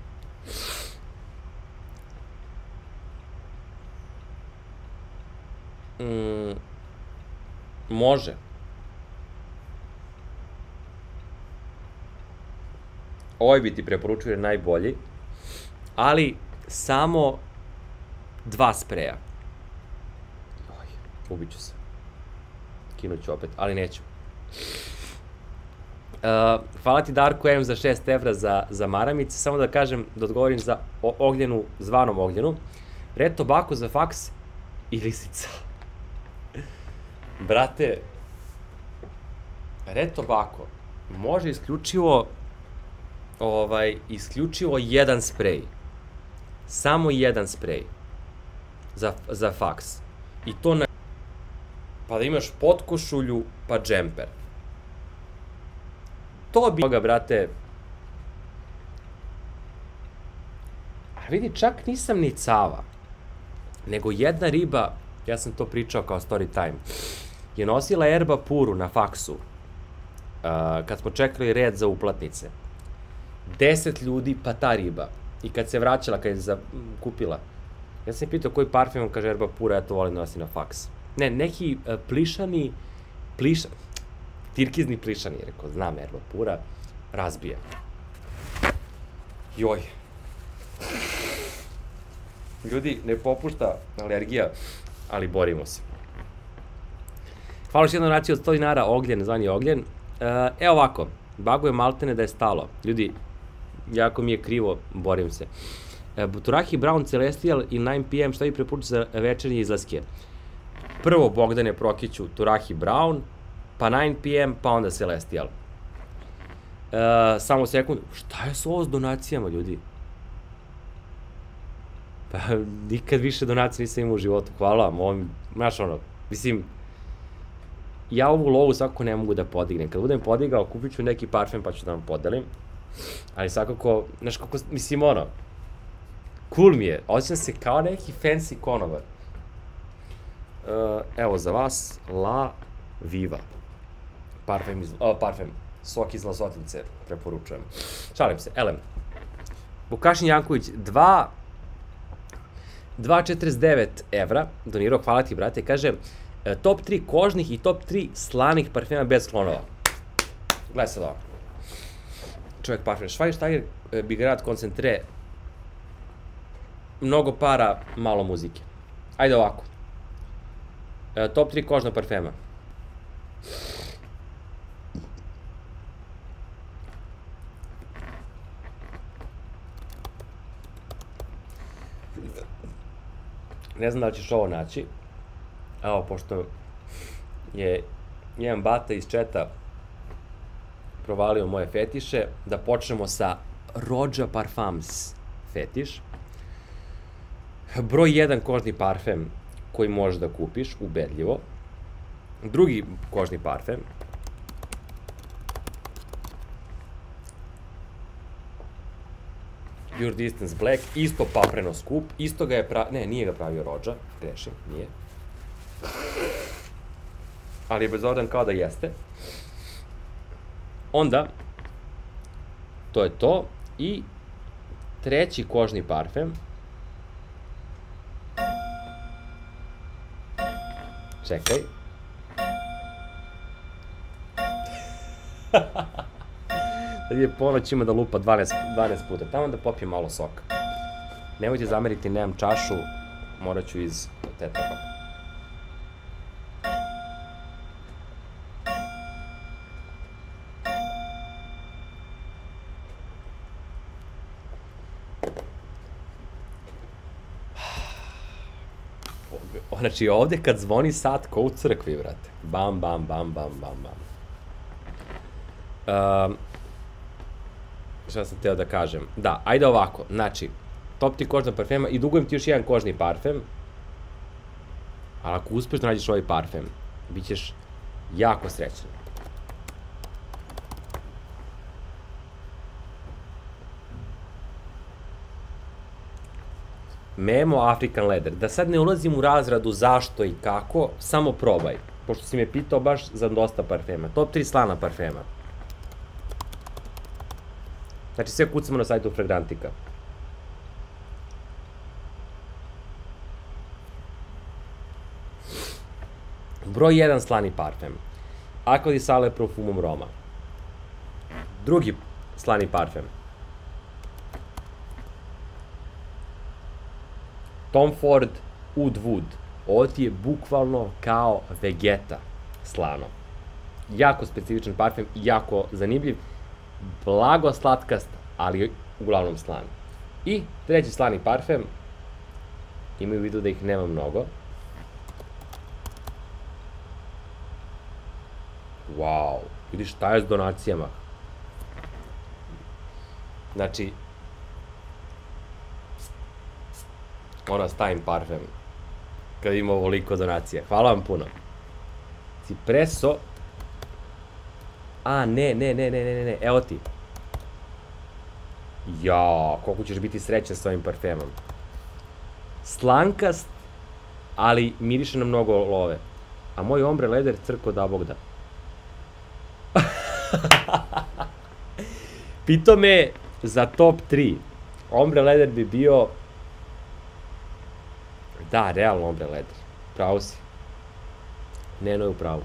Može. Ovaj bi ti preporučio najbolji, ali samo 2 spreja. Ubit ću se. Kinut ću opet, ali neću. Hvala ti Darko M za 6 evra za maramice. Samo da kažem, da odgovorim za Ogljenu, zvanom Ogljenu. Red Tobacco za faks i lisica. Brate, Red Tobacco može isključivo jedan sprej. Samo jedan sprej. Za faks. I to na... Pa da imaš potkošulju, pa džemper. To bi... Toga, brate... A vidi, čak nisam ni cava. Nego jedna riba, ja sam to pričao kao story time, je nosila erba puru na faksu. Kad smo čekali red za uplatnice. 10 ljudi, pa ta riba. I kad se vraćala, kad je kupila, ja sam je pitao koji parfum, on kaže erba pura, ja to volim da nosi na faks. Ne, neki tirkizni plišani, rekao, znam erba pura, razbije. Joj. Ljudi, ne popušta alergija, ali borimo se. Hvala još jednom donaciju od 100 dinara, Ogljen, zvani Ogljen. Evo ovako, baguje maltene da je stalo. Ljudi, jako mi je krivo, borim se. Turahi Brown Celestial i 9 PM, šta vi preporučite za večernje izlaske? Prvo Bogdane Prokiću, Turahi Brown, pa 9 PM, pa onda Celestial. Samo sekund, šta je s ovo s donacijama, ljudi? Pa, nikad više donacija nisam imao u životu, hvala vam, znaš ono, mislim, ja ovu lovu svakako ne mogu da podignem, kad budem podigao, kupit ću neki parfem pa ću da vam podelim, ali svakako, znaš kako, mislim ono, cool mi je, osjećam se kao neki fancy konobar. Evo za vas, La Viva, parfem, sok iz Lasotince, preporučujem. Šalim se, elem, Vukašin Janković, 2,49 evra, donirao, hvala ti, brate, kaže, top 3 kožnih i top 3 slanih parfema bez klonova. Gledaj sad ovo. Čovjek parfem, Schweinsteiger, Bigrad, Koncentre, mnogo para, malo muzike. Ajde ovako. Top 3 kožna parfema. Ne znam da li ćeš ovo naći. Evo, pošto je jedan bata iz četa provalio moje fetiše, da počnemo sa Roja Parfums fetiš. Broj 1 kožni parfem koji možeš da kupiš, ubedljivo. Drugi kožni parfem. Your Distance Black, isto papreno skup, isto ga je ne, nije ga pravio Roja, grešim, nije. Ali je bezordan kao da jeste. Onda, to je to, i treći kožni parfem. Čekaj. Sad je ponoć ima da lupa 12 puta, tamo da popijem malo soka. Nemojte zameriti, nemam čašu, morat ću iz tetaba. Znači, ovde kad zvoni sat ko u crkvi, vrate. Bam, bam, bam, bam, bam, bam. Šta sam teo da kažem? Da, ajde ovako. Znači, top ti kožna parfema i dugujem ti još jedan kožni parfem. Ali ako uspeš da nađeš ovaj parfem, bit ćeš jako srećan. Memo African Leather. Da sad ne ulazim u razradu zašto i kako, samo probaj. Pošto si me pitao baš za dosta parfema. Top 3 slana parfema. Znači sve kucamo na sajtu Fragrantika. Broj 1 slani parfem. Acqua di Sale Profumum Roma. Drugi slani parfem. Tom Ford Oud Wood. Ovo ti je bukvalno kao Vegeta slano. Jako specifičan parfem, jako zanimljiv. Blago slatkast, ali uglavnom slan. I treći slani parfem. Imaju u vidu da ih nema mnogo. Wow, vidiš šta je s donacijama. Znači, ona stavim parfem kad ima ovoliko donacija. Hvala vam puno. Cipresso. A, ne, evo ti. Jao, koliko ćeš biti srećan s ovim parfemom. Slankast, ali miriše na mnogo love. A moj ombre leder crko da bog da. Pitao me za top 3. Ombre leder bi bio... Da, realno ombre leder. Pravo si. Neno je u pravu.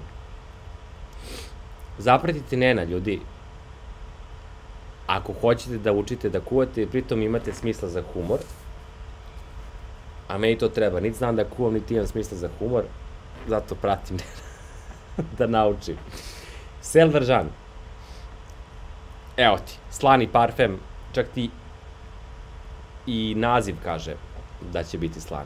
Zapratite Nena, ljudi. Ako hoćete da učite da kuvate, pritom imate smisla za humor. A meni to treba. Niti znam da kuvam, niti imam smisla za humor. Zato pratim Nena. Da naučim. Selvar Žan. Evo ti. Slani parfem. Čak ti i naziv kaže da će biti slan.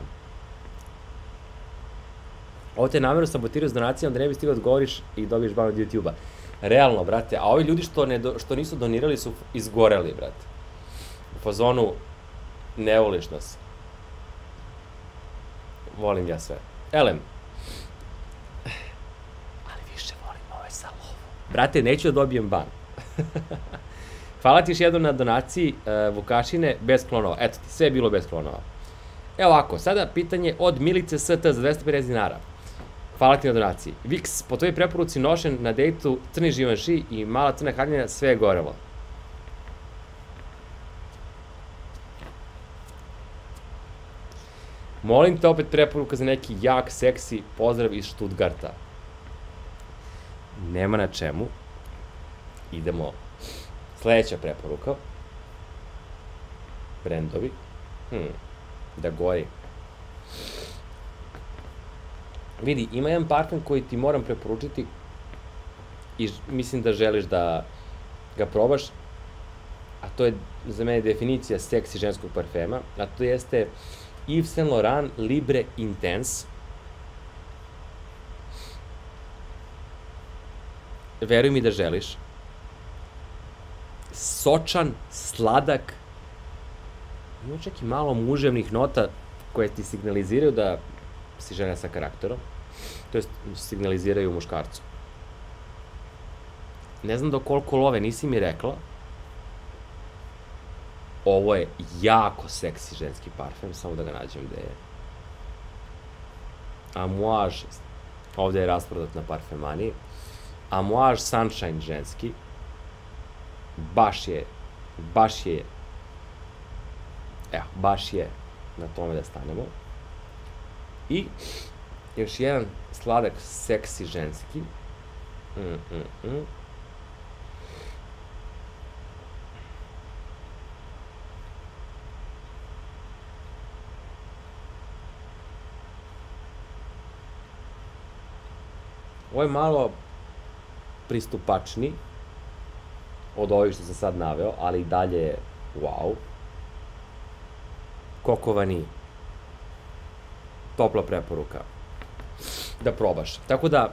Ovo te namerno sabotiraju s donacijama da ne bi stigao da odgovoriš i dobiješ ban od YouTube-a. Realno, brate, a ovi ljudi što nisu donirali su izgoreli, brate. U fazonu, ne voliš nas. Volim ja sve. Elem. Ali više volim ove sa lovu. Brate, neću da dobijem ban. Hvala ti još jednom na donaciji Vukašine, bez klonova. Eto ti, sve je bilo bez klonova. Evo ovako, sada pitanje od Milice ST za 250 dinara. Hvala ti na donaciji. Vix, po tvojoj preporuci nošen na dejtu crni Givenchy i mala crna haljina, sve je gorelo. Molim te opet preporuka za neki jak, seksi pozdrav iz Stuttgarta. Nema na čemu. Idemo. Sledeća preporuka. Brendovi. Da gori. Vidi, ima jedan parfem koji ti moram preporučiti i mislim da želiš da ga probaš, a to je za mene definicija seksi ženskog parfema, a to jeste Yves Saint Laurent Libre Intense. Veruj mi da želiš. Sočan, sladak. Ima čak i malo muževnih nota koje ti signaliziraju da si žena sa karakterom. To jest, signaliziraju muškarcu. Ne znam do koliko love, nisi mi rekla. Ovo je jako seksi ženski parfem, samo da ga nađem gde je. Amouage, ovde je rasprodat na Parfemaniji. Amouage Sunshine ženski. Baš je na tome da stanemo. I još jedan sladak, seksi ženski. Ovo je malo pristupačni od ovih što sam sad naveo, ali i dalje je wow. Coco Vanille. Topla preporuka da probaš. Tako da,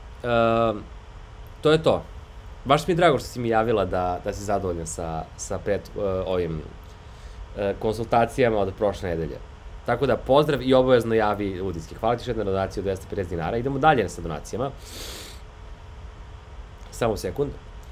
to je to. Baš mi je drago što si mi javila da si zadovoljan sa ovim konsultacijama od prošle nedelje. Tako da, pozdrav i obavezno javi Udinski. Hvala ti još jedna donacija od 250 dinara. Idemo dalje sa donacijama. Samo sekund.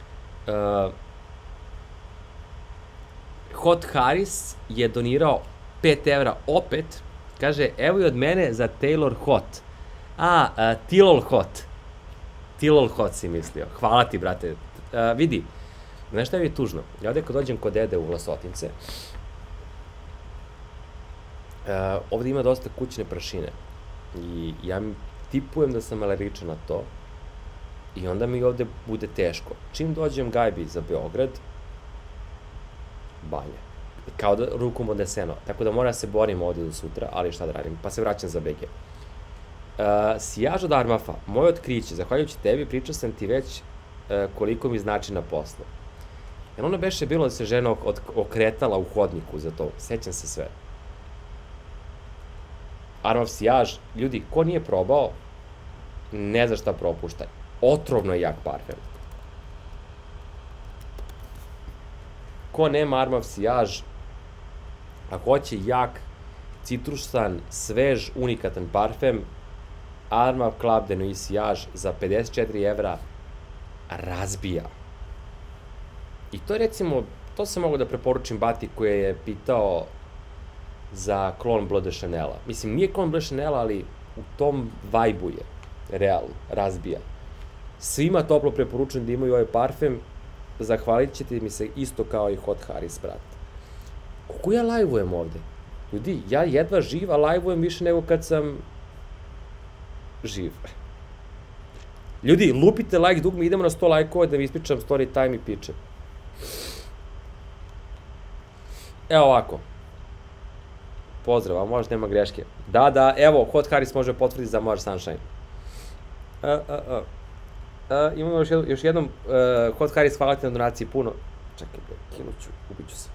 Hot Harris je donirao 5 evra opet. Kaže, evo i od mene za Taylor Hot. Tilol Hot. Tilol Hot si mislio. Hvala ti, brate. Vidi, znaš šta je tužno? Ja ovde kad dođem kod dede u Vlasotince, ovde ima dosta kućne prašine. I ja tipujem da sam alergičan na to. I onda mi ovde bude teško. Čim dođem gajbi za Beograd, banja. Kao da rukom odneseno. Tako da moram da se borim ovde do sutra, ali šta da radim. Pa se vraćam za BG. Sijaž od Armafa, moje otkriće, zahvaljujući tebi, pričao sam ti već koliko mi znači na poslu. Jer ono beše bilo da se žena okretala u hodniku za to. Sećam se sve. Armaf Sijaž, ljudi, ko nije probao, ne zna šta propušta. Otrovno je jak parfem. Ko nema Armaf Sijaž, a hoće jak, citrusan, svež, unikatan parfem, Armaf Club de Nuit Sijaž za 54 evra razbija. I to je recimo, to sam mogu da preporučim Bati koji je pitao za Clone Bleu de Chanela. Mislim, nije Clone Bleu de Chanela, ali u tom vajbu je, realno, razbija. Svima toplo preporučujem da imaju ovaj parfem, zahvalit ćete mi se isto kao i Hot Harris, brat. Kako ja lajvujem ovde? Ljudi, ja jedva živa lajvujem više nego kad sam živ. Ljudi, lupite like dugme, idemo na 100 lajkova da mi ispričam story time i piče. Evo ovako. Pozdrav, a možda nema greške. Da, evo, Hot Harris može potvrditi za Amouage Sunshine. Imamo još jednom, Hot Harris, hvala ti na donaciji puno. Čekaj, kinuću, ubit ću se.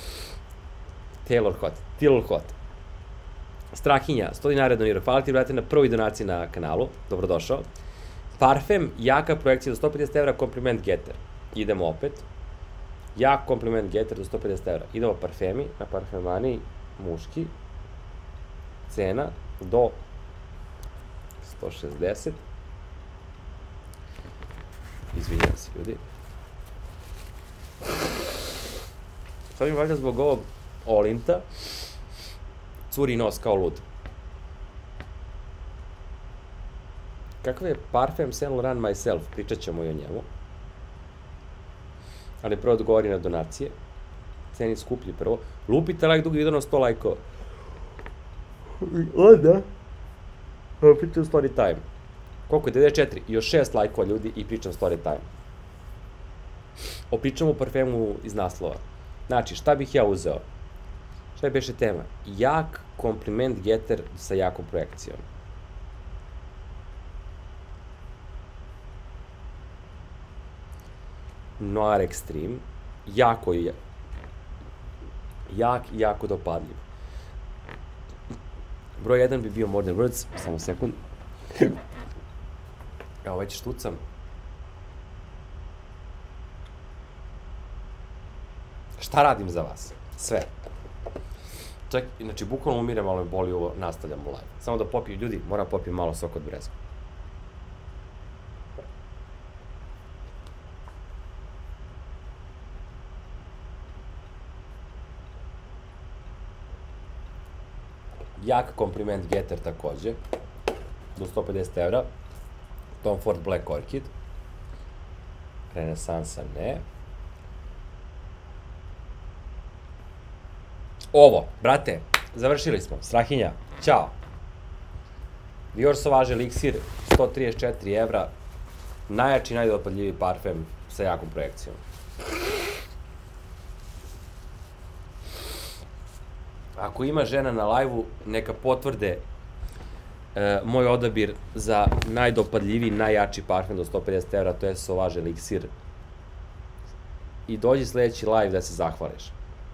Taylor Hot. Strahinja, 100 dinara donirao. Hvala ti, brate, na prvoj donaciji na kanalu. Dobrodošao. Parfem, jaka projekcija do 150 evra, kompliment getter. Idemo opet. Jak kompliment getter do 150 evra. Idemo parfemi, na Parfemaniji, muški. Cena do 160. Izvinjam se, ljudi. Sad mi valjda zbog ovog olinta curi nos kao lud. Kakav je parfem Saint Laurent Myself? Pričat ćemo i o njemu. Ali prvo odgovori na donacije. Ceni skuplji prvo. Lupite like dugo video na 100 lajkova. Onda pričam story time. Koliko je? 94. Još 6 lajkova, ljudi, i pričam story time. Opričam o parfemu iz naslova. Znači, šta bih ja uzeo? Šta je beše tema? Jak kompliment getter sa jakom projekcijom. Noir Extreme. Jako je jak i jako dopadljiv. Broj 1 bi bio Modern Words, samo sekund. Evo, već štucam. Šta radim za vas? Sve. Čak, znači, bukvalno umirem, malo me boli ovo, nastavljam u live. Samo da popijem, ljudi, moram popijem malo sok od brezga. Jak kompliment Getter takođe, do 150 €. Tom Ford Black Orchid. Renesansa ne. Ovo, brate, završili smo. Strahinja, ćao. Dior Sauvage Elixir, 134 €. Najjači, najdopadljiviji parfem sa jakom projekcijom. Ako ima žena na live-u, neka potvrde moj odabir za najdopadljiviji, najjači parfem do 150 €, to je Sauvage Elixir. I dođi sledeći live da se zahvališ.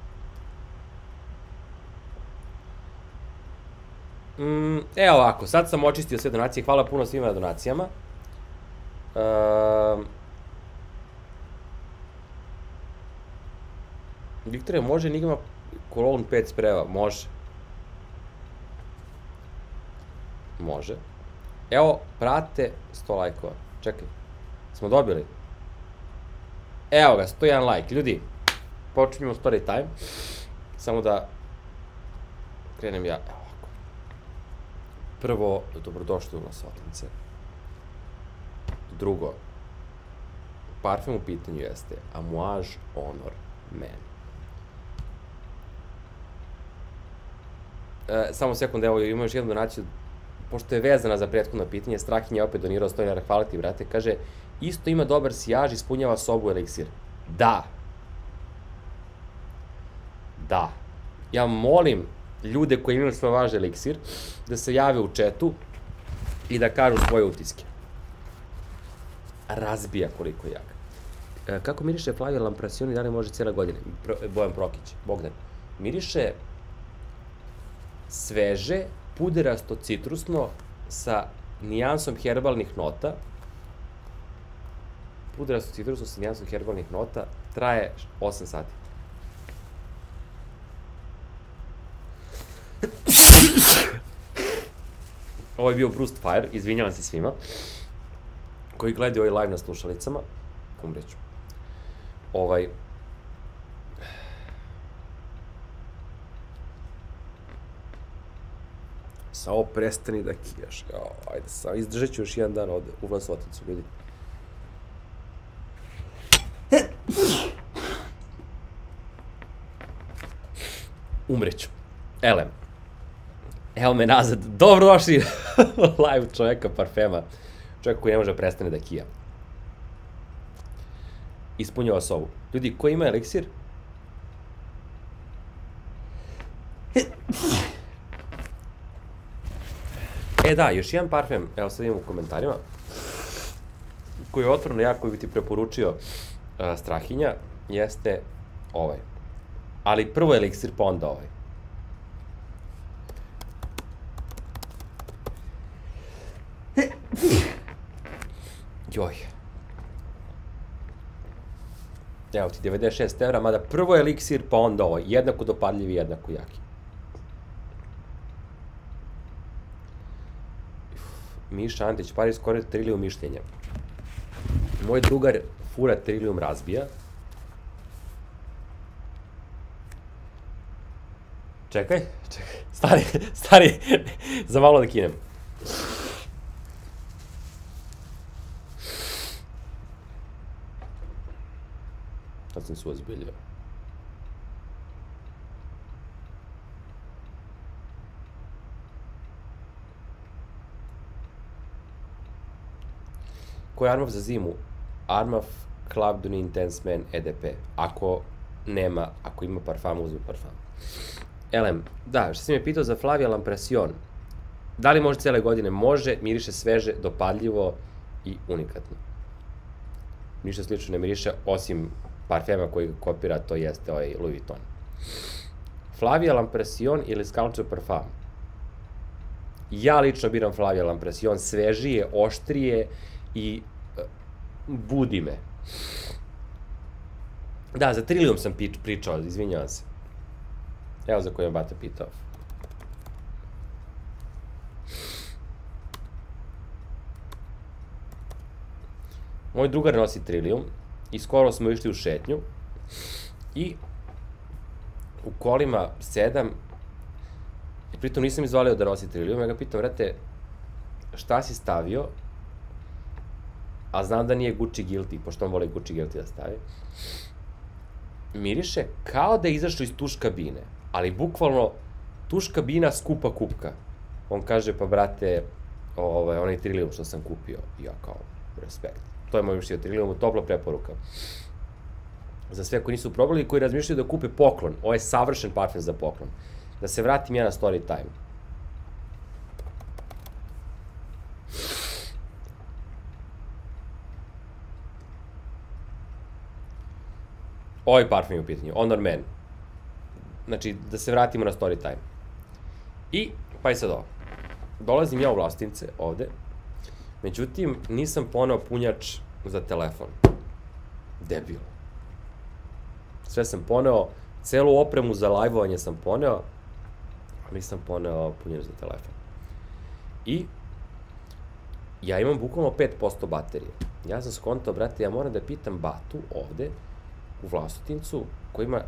Evo ovako, sad sam očistio sve donacije, hvala puno svima na donacijama. Viktore, može Enigma Cologne 5 spreva? Može. Može. Evo, prate 100 lajkova. Čekaj, smo dobili? Evo ga, 101 lajk. Ljudi, počinjemo story time. Samo da krenem ja. Evo ovako. Prvo, dobrodošli u Vlasotince. Drugo, parfem u pitanju jeste Amouage Honor Man. Samo sekund, evo, ima još jednu donaciju, pošto je vezana za prethodno pitanje, Strahinja je opet donirao 100 €, hvala ti, brate, kaže, isto ima dobar sijaž, ispunjava sobu eliksir. Da. Da. Ja molim ljude koji imaju Sauvage eliksir da se jave u chatu i da kažu svoje utiske. Razbija koliko je jak. Kako miriše Flavia Lamprasioni, da li može cijela godina? Bojan Prokić, Bogdan. Miriše sveže, puderasto citrusno sa nijansom herbalnih nota. Puderasto citrusno sa nijansom herbalnih nota traje 8 sati. Ovo je bio Bruce Fire, izvinjavam se svima koji gledaju ovaj live na slušalicama. Umreću. Samo prestani da kijaš. Ajde, samo izdržat ću još jedan dan ovde u Vlasotincu, ljudi. Umreću. Elem. Evo me nazad. Dobrodošli live čoveka parfema. Čovjek koji ne može da prestane da kija. Ispunjava sobu. Ljudi, ko ima eliksir? Da, još jedan parfem, evo sad imam u komentarima, koji je otvoreno ja, koji bi ti preporučio Strahinja, jeste ovaj. Ali prvo je eliksir, pa onda ovaj. Joj. Evo ti 96 €, mada prvo je eliksir, pa onda ovaj. Jednako dopadljivi, jednako jaki. Miša Antić, Paris Kore, Trillium mišljenja. Moj drugar fura Trillium razbija. Čekaj, stari, za malo da kinem. Sad sam se ozbiljio. Ko je Armaf za zimu? Armaf Club Duni Intense Man EDP. Ako ima parfama, uzme parfam. Elem, da, što si me pitao za Flavia Lamprasioni. Da li može cijele godine? Može, miriše sveže, dopadljivo i unikatno. Ništa slično ne miriše, osim parfema koji kopira, to jeste ovaj Louis Vuitton. Flavia Lamprasioni ili Sculpture Parfum? Ja lično biram Flavia Lampresión, svežije, oštrije i budi me. Da, za Trillium sam pričao, izvinjavam se. Evo za koju je Bata pitao. Moj drugar nosi Trillium i skoro smo išli u šetnju i u kolima sedam i pritom nisam izvalio da nosi Trillium, ja ga pitam, vrate, šta si stavio, a znam da nije Gucci Guilty, pošto on voli Gucci Guilty da stavi, miriše kao da je izašlo iz tuš kabine, ali bukvalno tuš kabina skupa kupka. On kaže, pa brate, onaj Trillium što sam kupio, ja kao, respekt. To je moj mišljenje o Trilliumu, topla preporuka. Za sve koji nisu probali i koji razmišljaju da kupe poklon, ovo je savršen parfem za poklon. Da se vratim ja na story time. Ovaj parfem je u pitanju, Honor Man. Znači, da se vratimo na story time. I, pa i sad ovo. Dolazim ja u Vlastince, ovde. Međutim, nisam poneo punjač za telefon. Debil. Sve sam poneo, celu opremu za lajvovanje sam poneo, a nisam poneo punjač za telefon. I ja imam bukvalno 5% baterije. Ja sam skontao, brate, ja moram da pitam Batu ovde, u Vlasotincu, koji ima...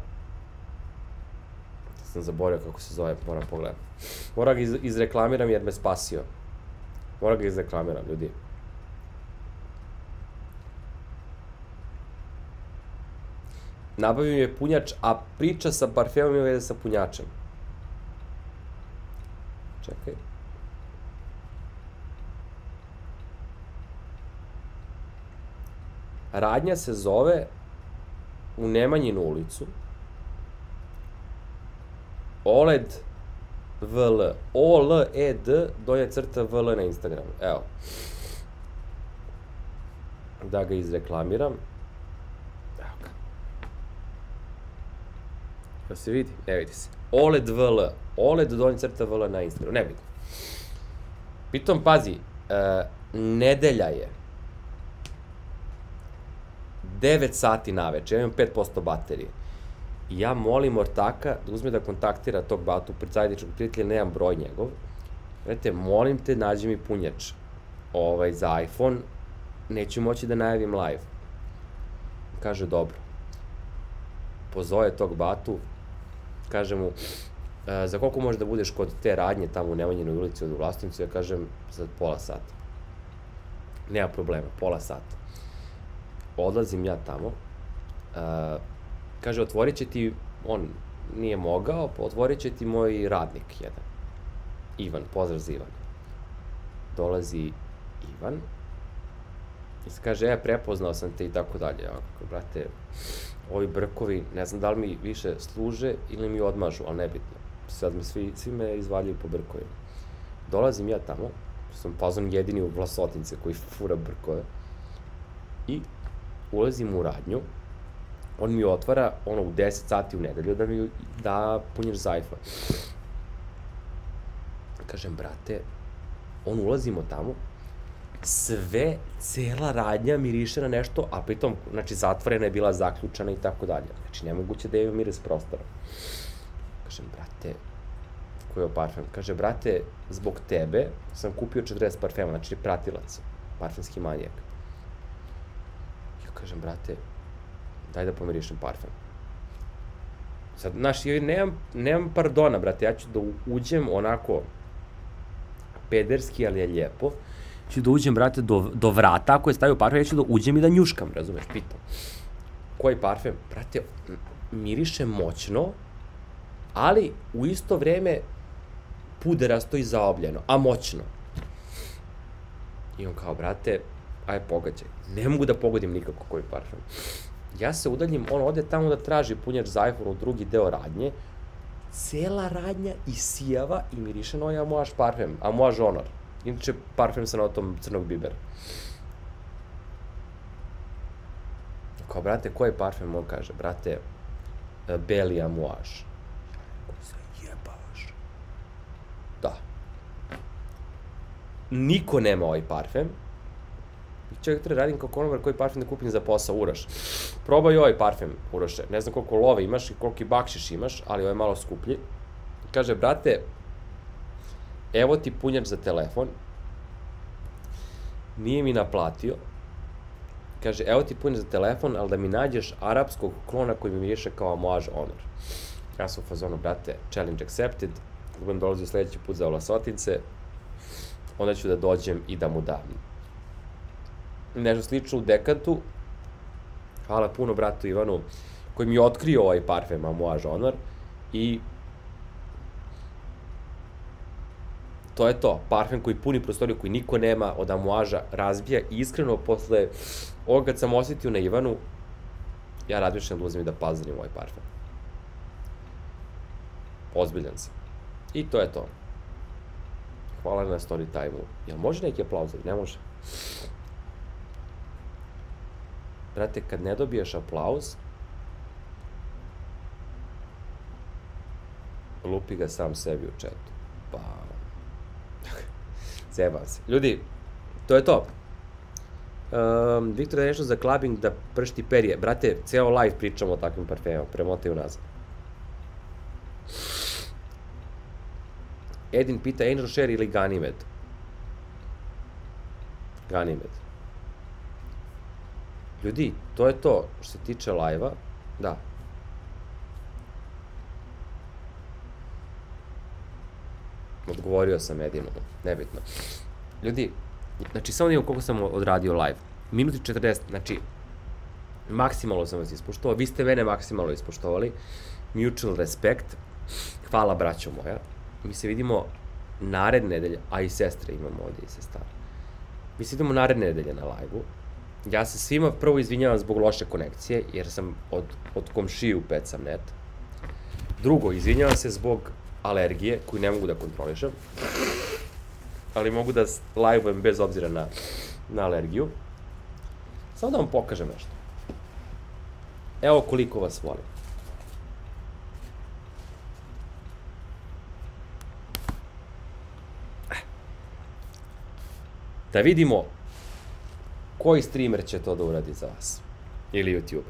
Sam zaboravio kako se zove, moram pogledati. Moram ga izreklamiram jer me spasio. Moram ga izreklamiram, ljudi. Nabavio mi je punjač, a priča sa parfemom ima veze sa punjačem. Čekaj. Radnja se zove u Nemanjinu ulicu. OLED VL. OLED _VL na Instagramu. Evo. Da ga izreklamiram. Evo ga. Da se vidi? Ne vidi se. OLED VL. OLED _VL na Instagramu. Ne vidi. Pritom, pazi, nedelja je. 9 sati naveče, ja imam 5% baterije. I ja molim ortaka da uzme da kontaktira tog Batu, zajedničkog prijatelja, nemam broj njegov. Vidite, molim te, nađi mi punjač za iPhone, neću moći da najavim live. Kaže, dobro. Pozove tog Batu, kaže mu, za koliko možeš da budeš kod te radnje tamo u Nemanjinoj ulici od Vlastincu? Ja kažem, za pola sata. Nema problema, pola sata. Odlazim ja tamo, kaže, otvorit će ti, on nije mogao, otvorit će ti moj radnik jedan. Ivan, pozdrav za Ivan. Dolazi Ivan i se kaže, prepoznao sam te i tako dalje. Ja, brate, ovi brkovi, ne znam da li mi više služe ili mi odmažu, ali nebitno. Sad mi svi me izvaljuju po brkovima. Dolazim ja tamo, sam pazon jedini u Vlasotince koji fura brkove i ulazim u radnju, on mi otvara, u 10 sati u nedelju da mi da punjač za iPhone. Kažem, brate, ulazimo tamo, cela radnja miriše na nešto, a pritom, znači, zatvorena je bila, zaključana i tako dalje. Znači, nemoguće da je miris prostora. Kažem, brate, koji je parfem? Kaže, brate, zbog tebe sam kupio 40 parfema, znači pratilac, parfemski manijak. Ja kažem, brate, daj da pomirišem parfem. Sad, znaš, nemam pardona, brate, ja ću da uđem onako pederski, ali je lijepo. Ću da uđem, brate, do vrata, ako je stavio parfem, ja ću da uđem i da njuškam, razumeš, pitam. Koji parfem? Brate, miriše moćno, ali u isto vreme puderasto i zaobljeno, a moćno. I on kao, brate, aj pogađaj. Ne mogu da pogodim nikako koji parfem. Ja se udaljim, on ode tamo da traži punjač za iPhone u drugi deo radnje, cela radnja isijava i miriše na ovaj Amouage parfem, Amouage Honor. Inače, parfem sa notom crnog bibera. Kao, brate, koji parfem? On kaže, brate, beli Amouage. Zajebavaš. Da. niko nema ovaj parfem. Čovjek treba radim kao konobar koji parfem da kupim za posao, Uroš. Probaj ovaj parfem, Uroše. Ne znam koliko love imaš i koliki bakšiš imaš, ali ovo je malo skuplji. Kaže, brate, evo ti punjač za telefon. Nije mi naplatio. Kaže, evo ti punjač za telefon, ali da mi nađeš arapskog klona koji mi miriše kao Amouage Honor. Ja sam u fazonu, brate, challenge accepted. Kad budem dolazio sledeći put za Vlasotince, onda ću da dođem i da mu dam. Nešto slično u Dekantu. Hvala puno bratu Ivanu, koji mi je otkrio ovaj parfem Amouage Honor. I to je to. Parfem koji puni prostoriju, koji niko nema od Amouagea, razbija. I iskreno, posle ovoga kad sam osjetio na Ivanu, ja razmišljam da uzem i da pazarim ovaj parfem. Ozbiljan sam. I to je to. Hvala na story time-u. Jel može neki aplauz? Ne može. Brate, kad ne dobiješ aplauz, lupi ga sam sebi u chatu. Pa... Zebam se. Ljudi, to je to. Viktor, da nešto za clubbing da pršti perje. Brate, ceo live pričamo o takvim parfemima. Premotaj u nazad. Edin pita Angel Share ili Ganymed? Ganymed. Ljudi, to je to što se tiče live-a. Da. Odgovorio sam Edinu, nebitno. Ljudi, znači samo da imam koliko sam odradio live. Minuti 40, znači maksimalno sam vas ispoštovao, vi ste mene maksimalno ispoštovali. Mutual respect. Hvala braćo moja. Mi se vidimo naredne nedelje, a i sestre imamo ovdje i sestara. Mi se vidimo naredne nedelje na live-u. Ja se svima prvo izvinjavam zbog loše konekcije, jer sam od komšiju pecam net. Drugo, izvinjavam se zbog alergije, koju ne mogu da kontrolišem. Ali mogu da live-ujem bez obzira na alergiju. Samo da vam pokažem nešto. Evo koliko vas volim. Da vidimo koji streamer će to da uradi za vas. Ili youtuber.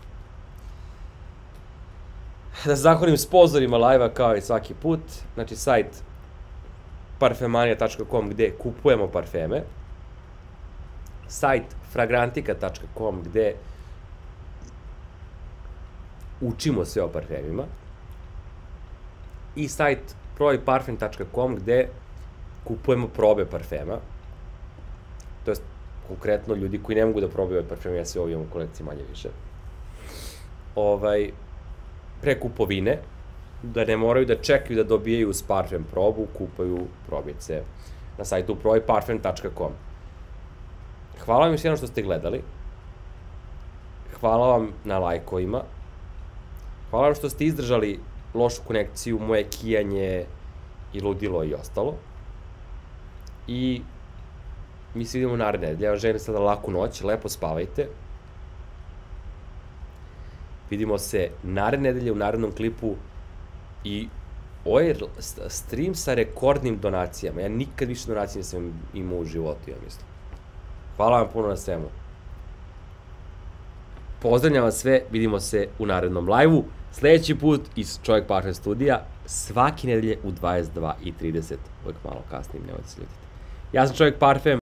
Da se zahvalim sponzorima live-a kao i svaki put. Znači, sajt parfemania.com gde kupujemo parfeme. Sajt fragrantica.com gde učimo sve o parfemima. I sajt proiparfem.com gde kupujemo probe parfema. To je konkretno ljudi koji ne mogu da probaju ovaj parfem, ja se ovijam u kolekciji manje više. Pre kupovine, da ne moraju da čekaju da dobijaju s parfem probu, kupaju probice na sajtu proiparfem.com. Hvala vam još jednom što ste gledali. Hvala vam na lajkovima. Hvala vam što ste izdržali lošu konekciju, moje kijanje i ludilo i ostalo. I mi se vidimo naredne nedelje. Ja vam želim sada laku noć, lepo spavajte. Vidimo se naredne nedelje u narednom klipu i ovo je stream sa rekordnim donacijama. Ja nikad više donacija nisam imao u životu, ja mislim. Hvala vam puno na svemu. Pozdravljam vas sve, vidimo se u narednom live-u. Sljedeći put iz Čovjek Parfem studija, svake nedelje u 22:30. Uvijek malo kasnim, nemojte se ljutiti. Ja sam Čovjek Parfem.